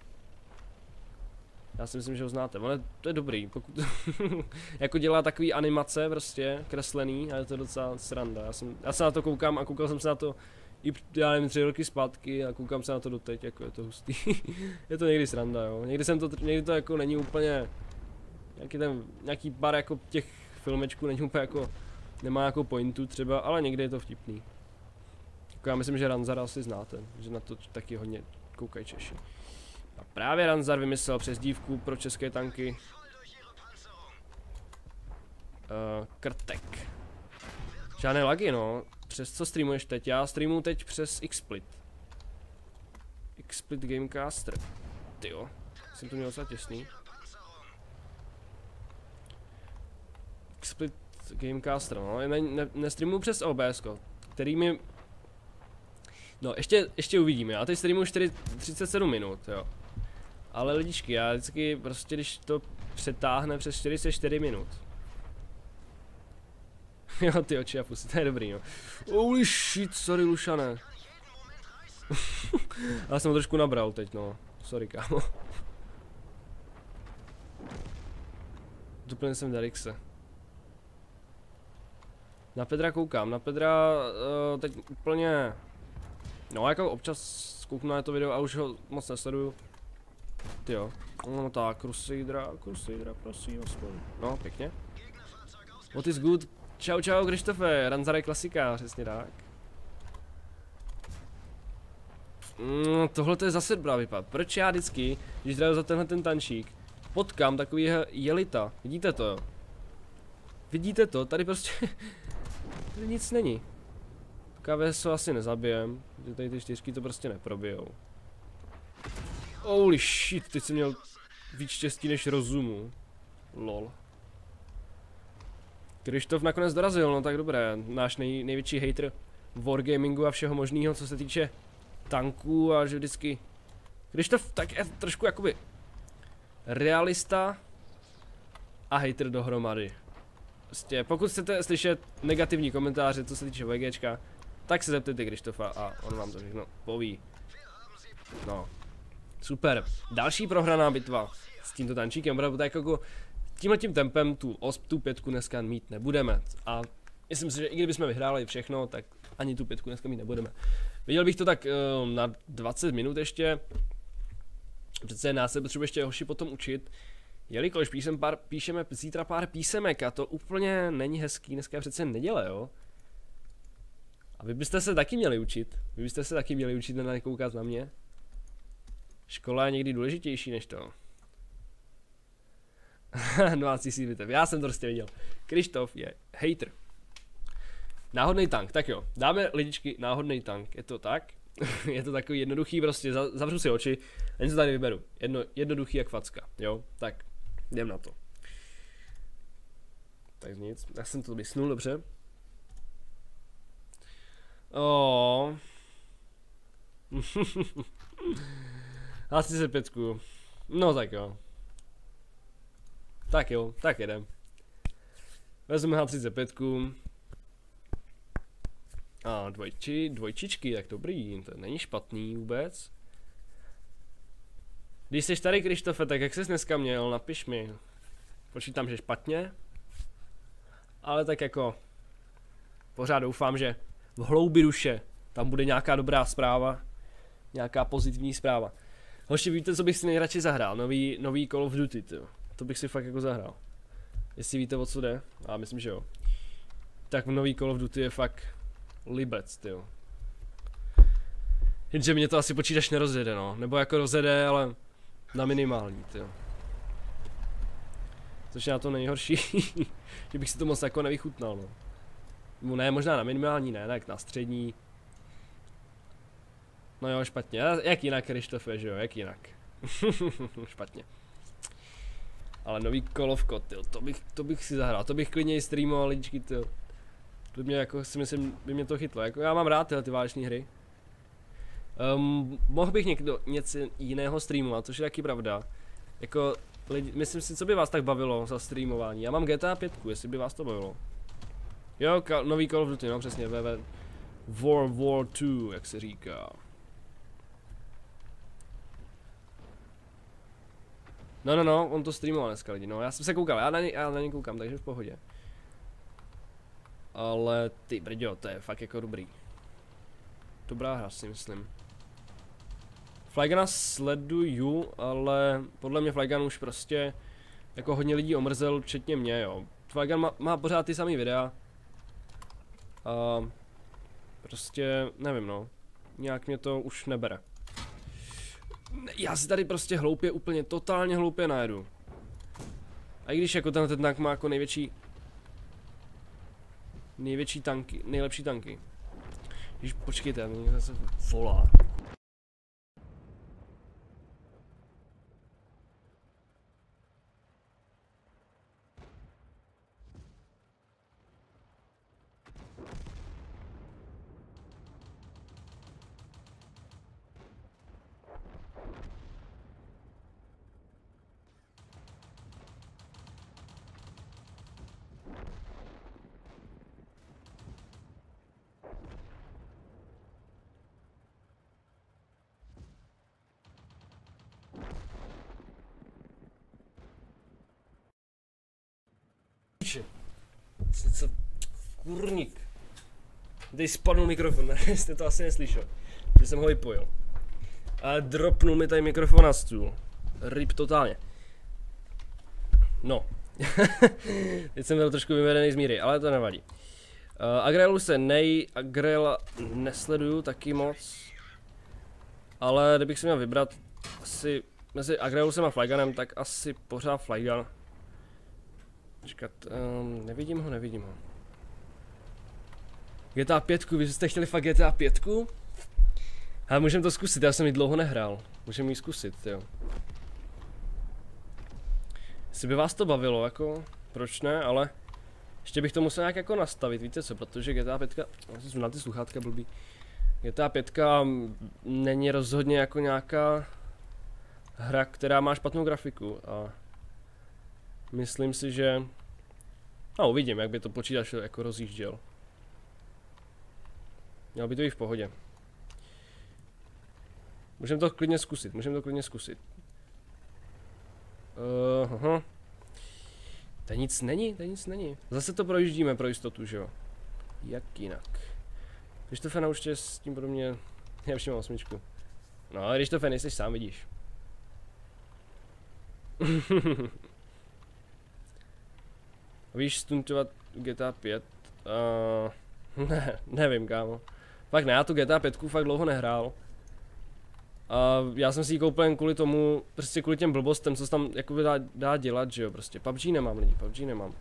Já si myslím, že ho znáte. Ale to je dobrý. Pokud jako dělá takový animace, prostě kreslený, a je to docela sranda. Já, jsem, já se na to koukám a koukal jsem se na to i, já nevím, tři roky zpátky a koukám se na to doteď, jako je to hustý. Je to někdy sranda, jo. Někdy jsem to, někdy to jako není úplně, nějaký ten, nějaký pár jako těch filmečků není úplně jako, nemá jako pointu třeba, ale někdy je to vtipný. Jako já myslím, že Ranzara asi znáte, že na to taky hodně koukají Češi. A právě Ranzar vymyslel přezdívku pro české tanky. Uh, krtek. Žádné lagy, no. Přes co streamuješ teď? Já streamuju teď přes XSplit. XSplit Gamecaster. Tyjo, jsem to měl docela těsný. XSplit Gamecaster, no. Ne, ne, nestreamuju přes O B S, který mi... No, ještě, ještě uvidíme. Já teď streamuju třicet sedm minut, jo. Ale lidičky, já vždycky prostě, když to přetáhne přes čtyřicet čtyři minut. Jo, ty oči a pusy, to je dobrý, no. Holy shit, sorry, Lušane. Já jsem ho trošku nabral teď, no. Sorry, kámo. Doplnil jsem Darixe. Na Pedra koukám, na Pedra uh, teď úplně... No, jako občas kouknu na to video a už ho moc nesleduju. Tyjo, no tak, Crusadera, Crusadera, prosím, aspoň. No, pěkně. What is good? Čau, čau, Krištofe, Ranzar je klasika, přesně tak. Mm, tohle to je zase dobrá vypad. Proč já vždycky, když hraju za tenhle ten tančík, potkám takovýho jelita, vidíte to, jo? Vidíte to, tady prostě, tady nic není. K V S asi nezabijem, že tady ty čtyřky to prostě neprobijou. Holy shit, teď jsem měl víc štěstí než rozumu. Lol. Krištof nakonec dorazil, no tak dobré. Náš nej, největší hater wargamingu a všeho možného, co se týče tanků a že vždycky... Krištof tak je trošku jakoby realista a hater dohromady. Prostě pokud chcete slyšet negativní komentáře, co se týče VGčka, tak se zeptejte Krištofa a on vám to všechno poví. No. Super. Další prohraná bitva s tímto tančíkem, protože tak jako tímhletím tempem tu osp, tu pětku dneska mít nebudeme. A myslím si, že i kdybychom vyhráli všechno, tak ani tu pětku dneska mít nebudeme. Viděl bych to tak uh, na dvacet minut ještě. Přece nás se potřebuje ještě hoši potom učit. Jelikož píšem pár, píšeme zítra pár písemek a to úplně není hezký, dneska je přece neděle, jo. A vy byste se taky měli učit. Vy byste se taky měli učit, nekoukat na mě. Škola je někdy důležitější než to. dvanáct tisíc bitev, já jsem to prostě viděl. Krištof je hater. Náhodný tank, tak jo, dáme lidičky náhodný tank, je to tak? Je to takový jednoduchý, prostě zavřu si oči a něco tady vyberu. Jedno, jednoduchý jak facka, jo, tak jdem na to. Tak nic, já jsem to vysnul, dobře. Oh. H třicet pět. No tak jo. Tak jo, tak jedem. Vezmeme H třicet pět. A dvojči, dvojčičky, tak dobrý, to není špatný vůbec. Když jsi tady, Krištofe, tak jak jsi dneska měl, napiš mi. Počítám, že špatně. Ale tak jako, pořád doufám, že v hloubi duše tam bude nějaká dobrá zpráva. Nějaká pozitivní zpráva. Hoši, víte, co bych si nejradši zahrál? Nový, nový Call of Duty, tyjo. To bych si fakt jako zahrál. Jestli víte, o co jde, a myslím, že jo. Tak nový Call of Duty je fakt libec, tyjo. Jenže mě to asi počítač nerozjede, no. Nebo jako rozjede, ale na minimální, tyjo. Což je na to nejhorší, že bych si to moc jako nevychutnal, no. No ne, možná na minimální, ne, tak na střední. No jo, špatně. Jak jinak, Krištofe, že jo, jak jinak. Špatně. Ale nový Call of Cod, tyjo, to bych, to bych si zahrál, to bych klidně i streamoval, ličky, tyjo. To by mě jako, si myslím, by mě to chytlo, jako já mám rád tyhle ty váleční hry. Um, mohl bych někdo něco jiného streamovat, což je taky pravda. Jako, lidi, myslím si, co by vás tak bavilo za streamování. Já mám G T A pět, jestli by vás to bavilo. Jo, ka nový Call of Duty, no přesně, W W World War two, jak se říká. No, no, no, on to streamoval dneska lidi, no, já jsem se koukal, já na ně, já na ně koukám, takže v pohodě. Ale ty brďo, to je fakt jako dobrý. Dobrá hra, si myslím. Flygana sleduju, ale podle mě Flygan už prostě jako hodně lidí omrzel, včetně mě, jo. Flygan má, má pořád ty samý videa. A prostě, nevím no, nějak mě to už nebere. Já si tady prostě hloupě, úplně totálně hloupě najedu. A i když jako ten, ten tank má jako největší, největší tanky, nejlepší tanky. Když počkejte, mě zase volá. Co? Kurník. Tady spadnul mikrofon, jste to asi neslyšel. Že jsem ho vypojil. A dropnul mi tady mikrofon na stůl. Rip totálně. No. Teď jsem byl trošku vyvedený z míry, ale to nevadí. Uh, Agrelu se nej, Agrela nesleduju taky moc. Ale kdybych si měl vybrat asi mezi Agrelusem a Flyganem, tak asi pořád Flygan. Počkat, um, nevidím ho, nevidím ho. G T A pět, vy jste chtěli fakt G T A pět? Ale můžeme to zkusit, já jsem ji dlouho nehrál. Můžeme ji zkusit, jo. Jestli by vás to bavilo, jako, proč ne, ale ještě bych to musel nějak jako nastavit, víte co, protože G T A pět, jsem na ty sluchátka blbý. G T A pět není rozhodně jako nějaká hra, která má špatnou grafiku a myslím si, že no uvidím, jak by to počítač jako rozjížděl. Mělo by to být v pohodě. Můžeme to klidně zkusit, můžeme to klidně zkusit. Uh, aha. To nic není, to nic není. Zase to projíždíme pro jistotu, že jo? Jak jinak? Když to Fena určitě s tím podobně nejlepší mám osmičku. No ale když to Fen jsi sám, vidíš. Víš stuntovat G T A pět? Uh, ne, nevím kámo. Fakt ne, já tu G T A pět fakt dlouho nehrál. A já jsem si ji koupil jen kvůli tomu, prostě kvůli těm blbostem, co se tam jakoby dá, dá dělat, že jo, prostě. P U B G nemám lidi, P U B G nemám.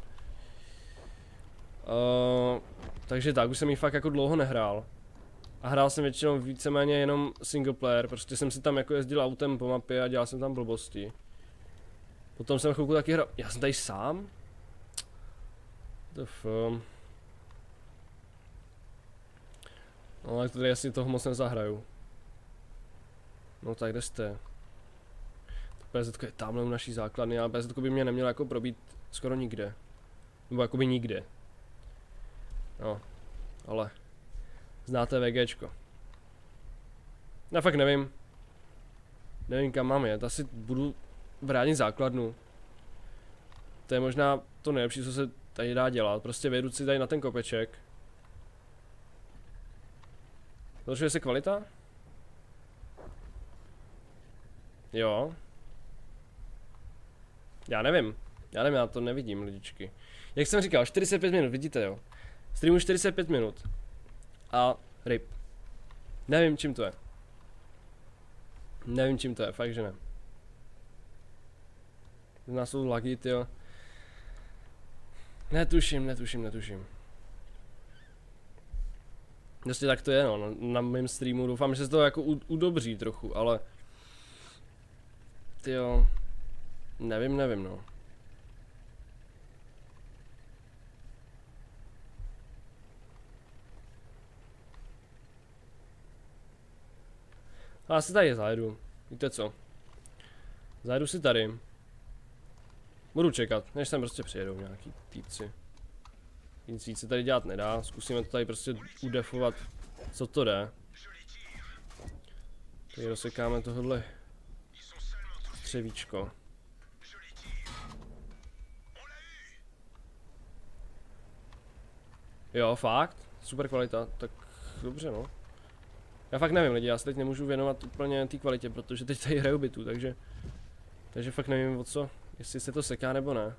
Uh, takže tak, už jsem ji fakt jako dlouho nehrál. A hrál jsem většinou víceméně jenom single player, prostě jsem si tam jako jezdil autem po mapě a dělal jsem tam blbosti. Potom jsem chvilku taky hrál, já jsem tady sám? To film. No ale tady asi toho moc nezahraju. No tak kde jste? P Z je tamhle u naší základny, ale P Z by mě nemělo jako probít skoro nikde. Nebo jakoby nikde. No, ale znáte VGčko. Já fakt nevím. Nevím kam mám jet, asi budu bránit základnu. To je možná to nejlepší, co se tady dá dělat, prostě vyjedu si tady na ten kopeček. Zlepšuje se kvalita? Jo. Já nevím. Já nevím, já to nevidím, lidičky. Jak jsem říkal, čtyřicet pět minut, vidíte jo. Streamu čtyřicet pět minut. A ryb. Nevím, čím to je. Nevím, čím to je, fakt že ne. U nás jsou lagy, tyjo. Netuším, netuším, netuším. Prostě tak to je, no, na, na mém streamu, doufám, že se to jako udobří trochu, ale... Tyjo... Nevím, nevím, no. A já si tady zajedu, víte co? Zajedu si tady. Budu čekat, než sem prostě přijedou nějaký týpci. Nic víc se tady dělat nedá, zkusíme to tady prostě udefovat, co to jde. Tady rozsekáme tohle střevíčko. Jo, fakt? Super kvalita, tak dobře no. Já fakt nevím lidi, já se teď nemůžu věnovat úplně té kvalitě, protože teď tady hraju bitu, takže... Takže fakt nevím o co, jestli se to seká nebo ne.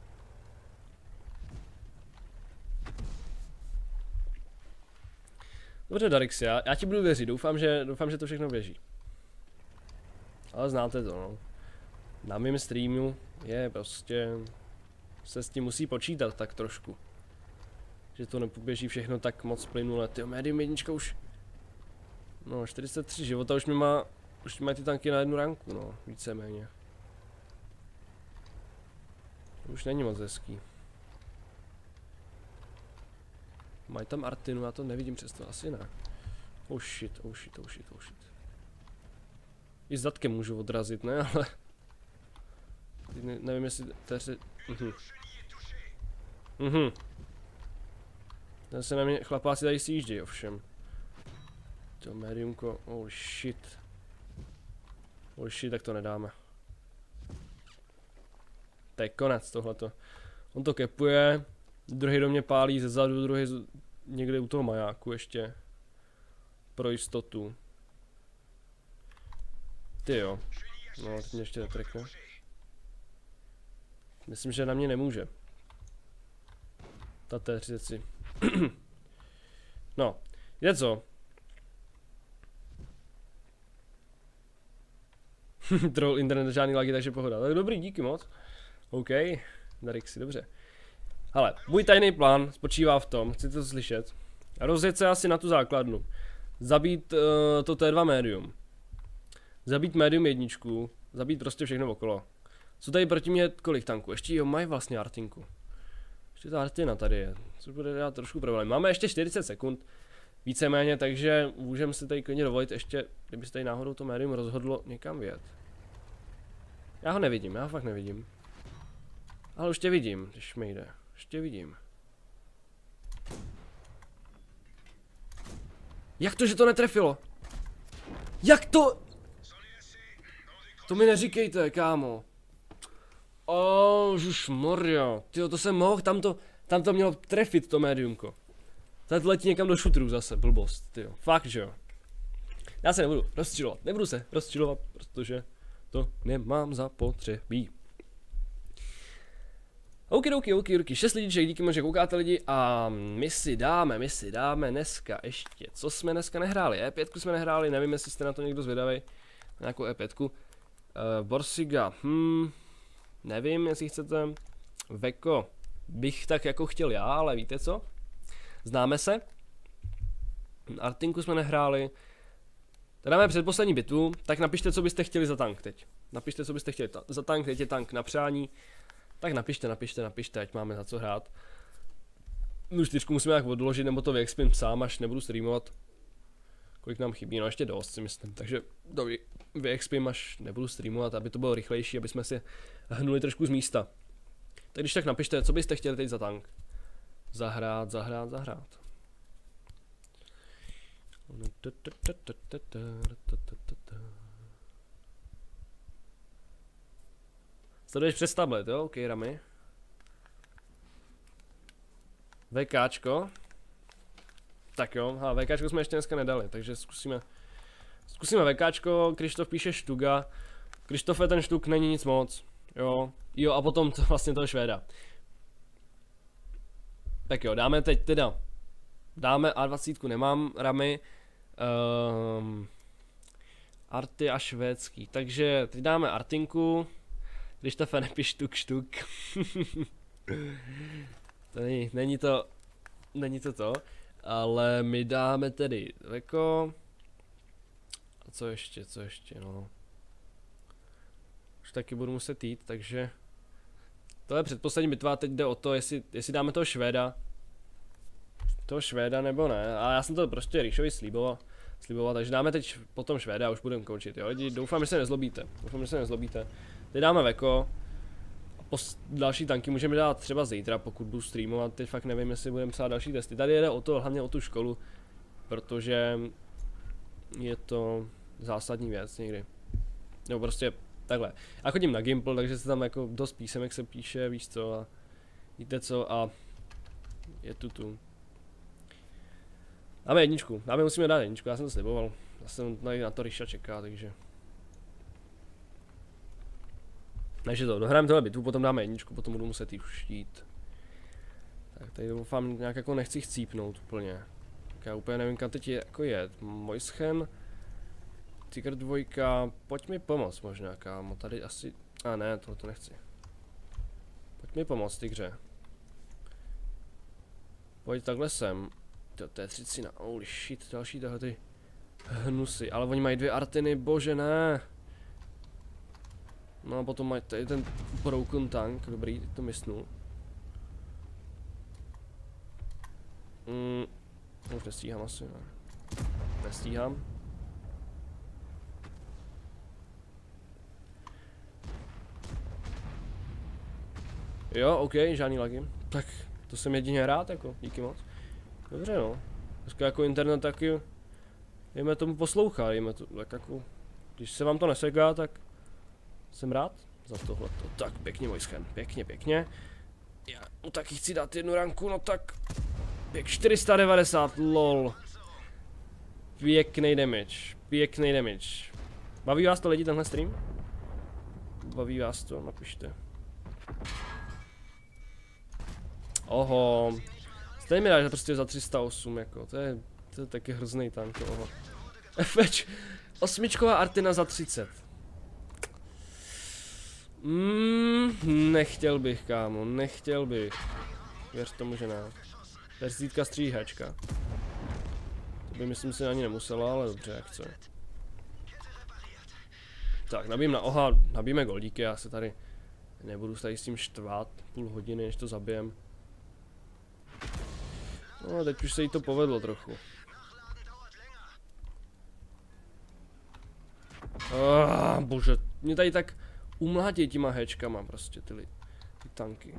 Dobře Darix, já, já ti budu věřit, doufám že, doufám, že to všechno běží. Ale znáte to no. Na mém streamu je prostě... Se s tím musí počítat tak trošku. Že to nepoběží všechno tak moc plynule. Tyjo, Medium jednička už... No, čtyřicet tři života už mi má... Už mají ty tanky na jednu ranku, no, víceméně. To už není moc hezký. Mají tam Artinu, já to nevidím přesto, asi ne. Oh shit, oh shit, oh shit, oh shit. I zadkem můžu odrazit, ne, ale... Ne, nevím jestli teře... Mhm. Mhm. Ten se na mě chlapáci tady sjíždějí ovšem. To mediumko, oh shit. Oh shit, tak to nedáme. To je konec tohleto. On to kepuje, druhý do mě pálí ze zadu, druhý z... někde u toho majáku ještě. Pro jistotu. Ty jo. No, teď mě ještě netrekne. Myslím, že na mě nemůže. Ta T třicet. No, je co? Troll internet, žádný lagy, takže pohoda. Tak dobrý, díky moc. OK, Darixi, dobře. Ale, můj tajný plán spočívá v tom, chci to slyšet, rozjet se asi na tu základnu. Zabít uh, to T dva médium. Zabít médium jedničku, zabít prostě všechno okolo. Co tady proti mě, kolik tanků? Ještě jo, mají vlastně Artinku. Ještě ta Artina tady je, což bude dělat trošku problém. Máme ještě čtyřicet sekund, víceméně, takže můžeme si tady klidně dovolit ještě, kdyby se tady náhodou to médium rozhodlo někam vjet. Já ho nevidím, já ho fakt nevidím. Ale už tě vidím, když mi jde. Už tě vidím. Jak to, že to netrefilo? Jak to? To mi neříkejte, kámo. Oh, žušmorjo. Tyjo, to jsem mohl, tam to, tam to mělo trefit to médiumko. Tady letí někam do šutrů zase, blbost, tyjo. Fakt, že jo. Já se nebudu rozčilovat, nebudu se rozčilovat, protože to nemám zapotřebí. OK, OK, OK, OK, šest lidí, díky moc, že koukáte lidi a my si dáme, my si dáme dneska ještě, co jsme dneska nehráli, E pět jsme nehráli, nevím, jestli jste na to někdo zvědavý, nějakou E pět. Uh, Borsiga, hm, nevím, jestli chcete, Veko, bych tak jako chtěl já, ale víte co, známe se, Artinku jsme nehráli, tady máme předposlední bitvu, tak napište, co byste chtěli za tank teď, napište, co byste chtěli ta za tank, teď je tank na přání. Tak napište, napište, napište, ať máme za co hrát. No čtyřku musíme nějak odložit, nebo to vyexpím sám, až nebudu streamovat. Kolik nám chybí, no ještě dost si myslím, takže to vyexpím, až nebudu streamovat, aby to bylo rychlejší, aby jsme si hnuli trošku z místa. Tak když tak napište, co byste chtěli teď za tank. Zahrát, zahrát, zahrát. Sleduješ přes tablet, jo? OK, Rami. VKčko. Tak jo, ha, VKčko jsme ještě dneska nedali, takže zkusíme. Zkusíme VKčko, Krištof píše Štuga. Krištofe, ten štuk není nic moc. Jo, jo a potom to vlastně toho Švéda. Tak jo, dáme teď teda. Dáme A dvacet, nemám ramy. Um, Arty a švédský. Takže teď dáme Artinku. Krištofe, nepiš štuk štuk. To není, není to, není to to. Ale my dáme tedy Veko. A co ještě, co ještě, no. Už taky budu muset jít, takže to je předposlední bitva, teď jde o to, jestli, jestli dáme toho Švéda. Toho Švéda nebo ne, a já jsem to prostě Ríšovi slíboval, slíboval, takže dáme teď potom Švéda a už budeme končit, jo lidi, doufám, že se nezlobíte, doufám, že se nezlobíte. Teď dáme Veko, a pos, další tanky můžeme dát třeba zítra, pokud budu streamovat, teď fakt nevím, jestli budeme psát další testy. Tady jde o to, hlavně o tu školu, protože je to zásadní věc někdy, nebo prostě takhle. Já chodím na Gimple, takže se tam jako dost písemek se píše, víš co, a víte co, a je tu tu. Dáme jedničku, dáme musíme dát jedničku, já jsem to sliboval. Já jsem tady na to Ríša čeká, takže. Takže to, dohrajeme tohle bitvu, potom dáme jedničku, potom budu muset jít už jít. Tak tady doufám, nějak jako nechci chcípnout úplně. Tak já úplně nevím, kam teď je, jako je. Moischen, Tiger dvojka, pojď mi pomoct možná, kámo, tady asi, a ne, tohle to nechci. Pojď mi pomoct, Tigře. Pojď takhle sem. To je třicina, holy shit, další tohle ty hnusy, ale oni mají dvě Artiny, bože ne. No a potom mají tady ten broken tank, dobrý, teď to mysnul. Mm, už nestíhám asi, ne. Nestíhám. Jo, ok, žádný lagy. Tak to jsem jedině rád, jako, díky moc. Dobře no, dneska jako internet taky, jeme tomu poslouchá, jeme to, tak jako, když se vám to neseká, tak jsem rád za tohleto. Tak pěkně Moischen, pěkně, pěkně. Já mu taky chci dát jednu ranku, no tak, pěk čtyři sta devadesát, lol. Pěkný damage, pěkný damage. Baví vás to lidi tenhle stream? Baví vás to, napište. Oho. Stejně mi dá, že prostě za tři sta osm, jako, to je, to je taky hrozný tank, oho. Feč, osmičková Artina za třicet. Mm, nechtěl bych, kámo, nechtěl bych. Věř tomu, že ne. Persítka stříhačka. To by myslím si ani nemusela, ale dobře, jak chce. Tak, nabijím na oha, nabijeme goldíky, já se tady nebudu tady s tím štvát půl hodiny, než to zabijem. No, teď už se jí to povedlo trochu. Ah, bože, mě tady tak umlátí těma héčkama prostě ty, ty tanky.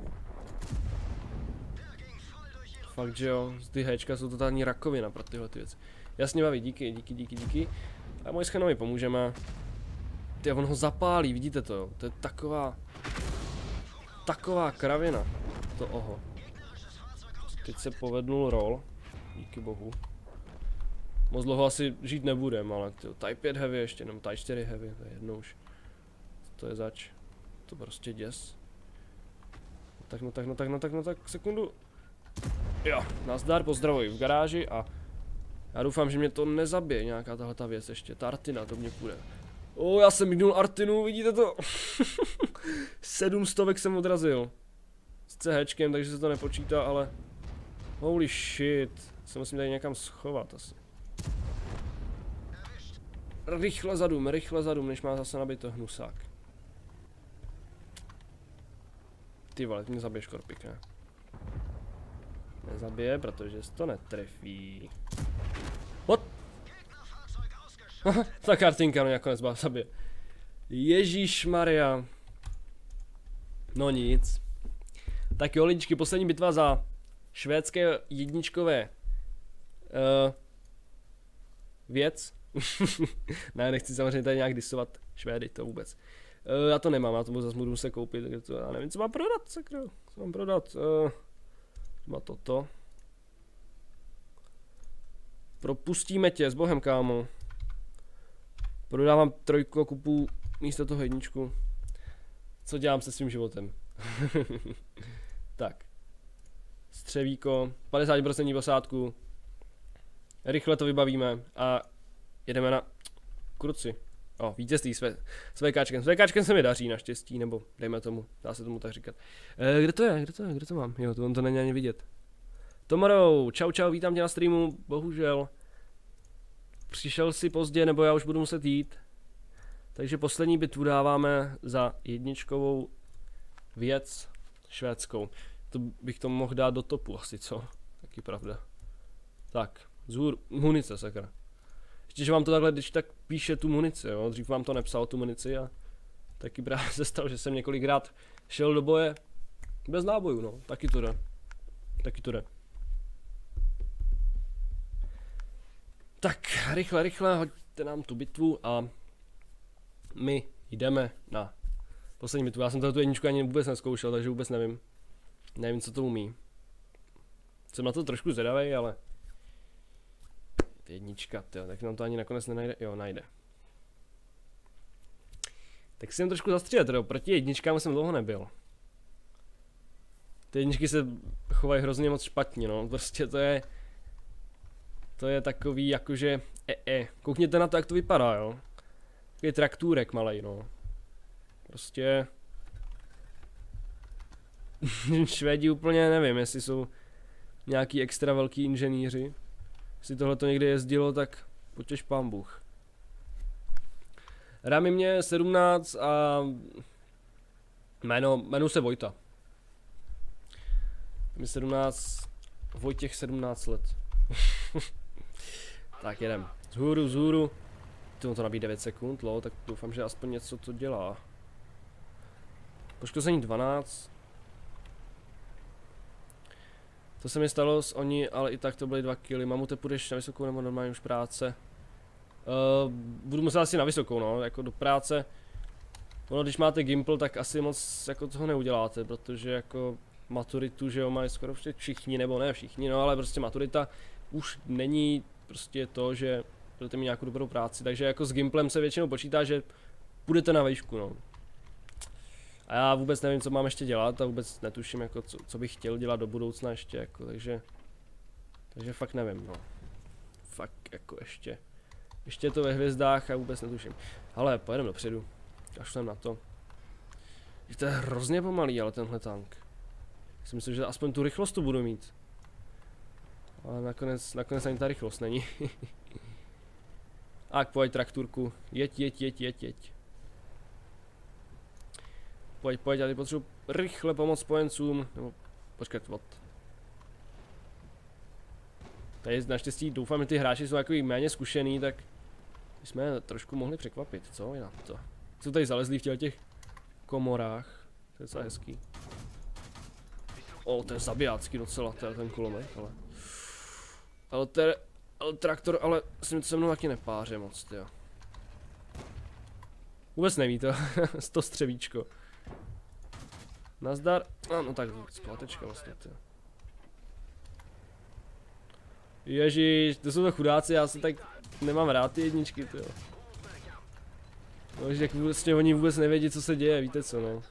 Fakt, že jo, ty héčka jsou totální rakovina pro tyhle ty věci. Jasně baví, díky, díky, díky, díky. A Moischenovi pomůžeme. Ty, on ho zapálí, vidíte to jo, to je taková... Taková kravina. To oho. Teď se povednul roll, díky bohu. Moc dlouho asi žít nebudem, ale tyjo, Type pět heavy ještě, nebo Type čtyři heavy, to je jedno už. To je zač. To prostě děs. No tak, no tak, no tak, no tak, no tak, sekundu. Jo, nazdar, pozdravuji v garáži a já doufám, že mě to nezabije nějaká tahleta věc ještě, ta Artina, to mě půjde. O, já jsem minul Artinu, vidíte to? Sedm stovek jsem odrazil. S CHčkem, takže se to nepočítá, ale... Holy shit, se musím tady někam schovat asi. Rychle zadum, rychle zadum, než má zase nabít to hnusák. Ty vole, ty mě zabije škorpik, ne? Nezabije, protože se to netrefí. What? Ta kartinka, no nakonec byla zabije. Ježíšmarja. No nic. Tak jo, lidičky, poslední bitva za švédské jedničkové uh, věc. Ne, nechci samozřejmě tady nějak disovat Švédy, to vůbec. Uh, já to nemám, já to zase budu muset koupit, takže to, já nevím, co mám prodat, sakra, co mám prodat. Uh, má toto. Propustíme tě s bohem, kámo. Prodávám trojku a kupu místo toho jedničku. Co dělám se svým životem? Tak. Střevíko, padesát procent posádku. Rychle to vybavíme a jedeme na kruci. O, vítězství s VKčkem. S VKčkem se mi daří naštěstí, nebo dejme tomu, dá se tomu tak říkat. E, kde to je? Kde to je? Kde to mám? Jo, to on to není ani vidět. Tomorrow, čau čau, vítám tě na streamu, bohužel. Přišel si pozdě, nebo já už budu muset jít. Takže poslední bitvu dáváme za jedničkovou věc švédskou. To bych to mohl dát do topu asi, co? Taky pravda. Tak, zůr, munice, sakra. Ještě, že vám to takhle, když tak píše tu munici, jo. Dřív vám to nepsal tu munici a taky právě se stalo, že jsem několikrát šel do boje bez nábojů, no. Taky to jde. Taky to jde. Tak, rychle, rychle, hoďte nám tu bitvu a my jdeme na poslední bitvu. Já jsem tu jedničku ani vůbec nezkoušel, takže vůbec nevím. Nevím, co to umí. Jsem na to trošku zvědavej, ale jednička, tyjo, tak nám to ani nakonec nenajde. Jo, najde. Tak si jen trošku zastřílet, jo. Proti jedničkám jsem dlouho nebyl. Ty jedničky se chovají hrozně moc špatně, no. Prostě to je... To je takový jakože... E, e. Koukněte na to, jak to vypadá, jo. Takový traktůrek malej, no. Prostě... Švédi úplně nevím, jestli jsou nějaký extra velký inženýři. Jestli tohle to někde jezdilo, tak potěš pán Bůh. Rámy mě sedmnáct a jméno, jmenuji se Vojta. Mi sedmnáct, Vojtěch sedmnáct let. Tak jedem. Zhůru, zhůru. Tomu to nabíjí devět sekund, lo, tak doufám, že aspoň něco to dělá. Poškození dvanáct. To se mi stalo s oni, ale i tak to byly dva killy. Mamute, půjdeš na vysokou nebo normálně už práce? Uh, budu muset asi na vysokou, no, jako do práce. Ono, když máte Gimpl, tak asi moc jako toho neuděláte, protože jako maturitu, že jo, mají skoro všichni, nebo ne všichni, no, ale prostě maturita už není prostě to, že budete mít nějakou dobrou práci, takže jako s Gimplem se většinou počítá, že půjdete na výšku, no. A já vůbec nevím, co mám ještě dělat a vůbec netuším, jako co, co bych chtěl dělat do budoucna ještě, jako, takže... Takže fakt nevím, no. Fakt jako ještě... Ještě je to ve hvězdách a vůbec netuším. Ale pojedeme dopředu. Kašlem na to. To je hrozně pomalý, ale tenhle tank. Si myslím, že aspoň tu rychlost tu budu mít. Ale nakonec, nakonec ani ta rychlost není. Tak pojď trakturku. Jeď, jeď, jeď, jeď, jeď. Pojď, pojď, já teď potřebuji rychle pomoct spojencům. Nebo počkat, what? Tady naštěstí doufám, že ty hráči jsou takový méně zkušený, tak jsme trošku mohli překvapit, co je na to? Co tady zalezli v těch komorách? To je docela hezký. O, to je zabijácký docela, to je ten kulomet, ale... Ale, ter, ale traktor, ale s ním se mnou taky nepáře moc, jo. Vůbec neví to, to střevíčko. Nazdar, no, no tak splátečka vlastně, jo. Ježiš, to jsou to chudáci, já se tak nemám rád ty jedničky, jo. No, že vlastně oni vůbec nevědí, co se děje, víte co, no.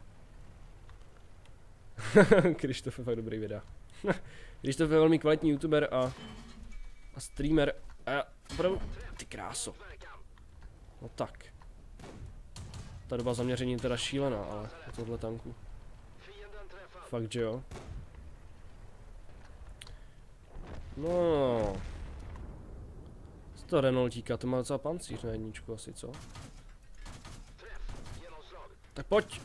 Krištof je fakt dobrý videa. Krištof je velmi kvalitní youtuber a, a streamer a já opravdu, ty kráso. No tak. Ta doba zaměření je teda šílená, ale na tohle tanku. Fakt, že jo. No. Co to Renaultíka, to má docela pancíř na jedničku asi, co? Tak pojď.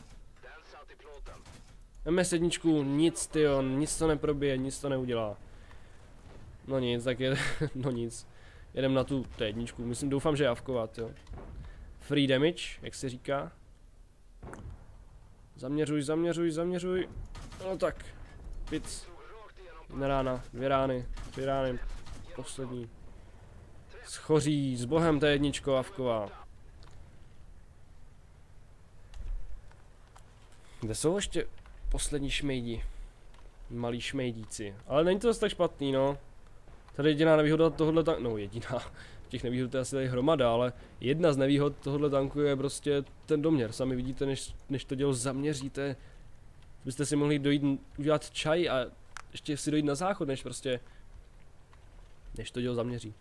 em es jedna, nic tyjo, nic to neprobije, nic to neudělá. No nic, tak je, no nic. Jedem na tu jedničku, myslím, doufám, že je javkovat, jo. Free damage, jak se říká. Zaměřuj, zaměřuj, zaměřuj. No tak, pic. Jedna rána, dvě rány, tři rány, poslední. Schoří, s bohem ta jedničko javková. Kde jsou ještě poslední šmejdi? Malí šmejdíci. Ale není to zase tak špatný, no. Tady jediná nevýhoda tohohle tanku, no jediná. těch nevýhod je asi tady hromada, ale jedna z nevýhod tohohle tanku je prostě ten doměr. Sami vidíte, než, než to dělo zaměříte, byste si mohli dojít udělat čaj a ještě si dojít na záchod, než prostě, než to dělo zaměří.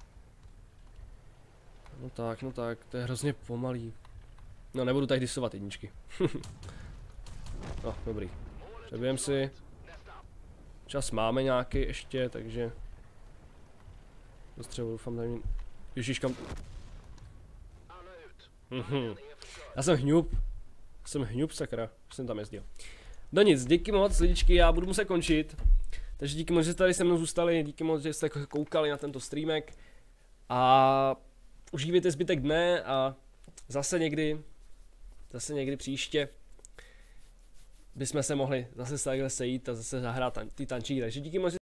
No tak, no tak, to je hrozně pomalý. No nebudu tak disovat jedničky. No, dobrý. Přebijem si. Čas máme nějaký ještě, takže... Dostřelu, doufám, tady... Ježíš, kam... Mhm. Já jsem hňup. Jsem hňup, sakra. Jsem tam jezdil. No nic, díky moc lidičky, já budu muset končit. Takže díky moc, že tady se mnou zůstali, díky moc, že jste koukali na tento streamek. A... Užívejte zbytek dne a... Zase někdy... Zase někdy příště... bychom se mohli zase takhle sejít a zase zahrát tan ty tančíky. Takže díky moc,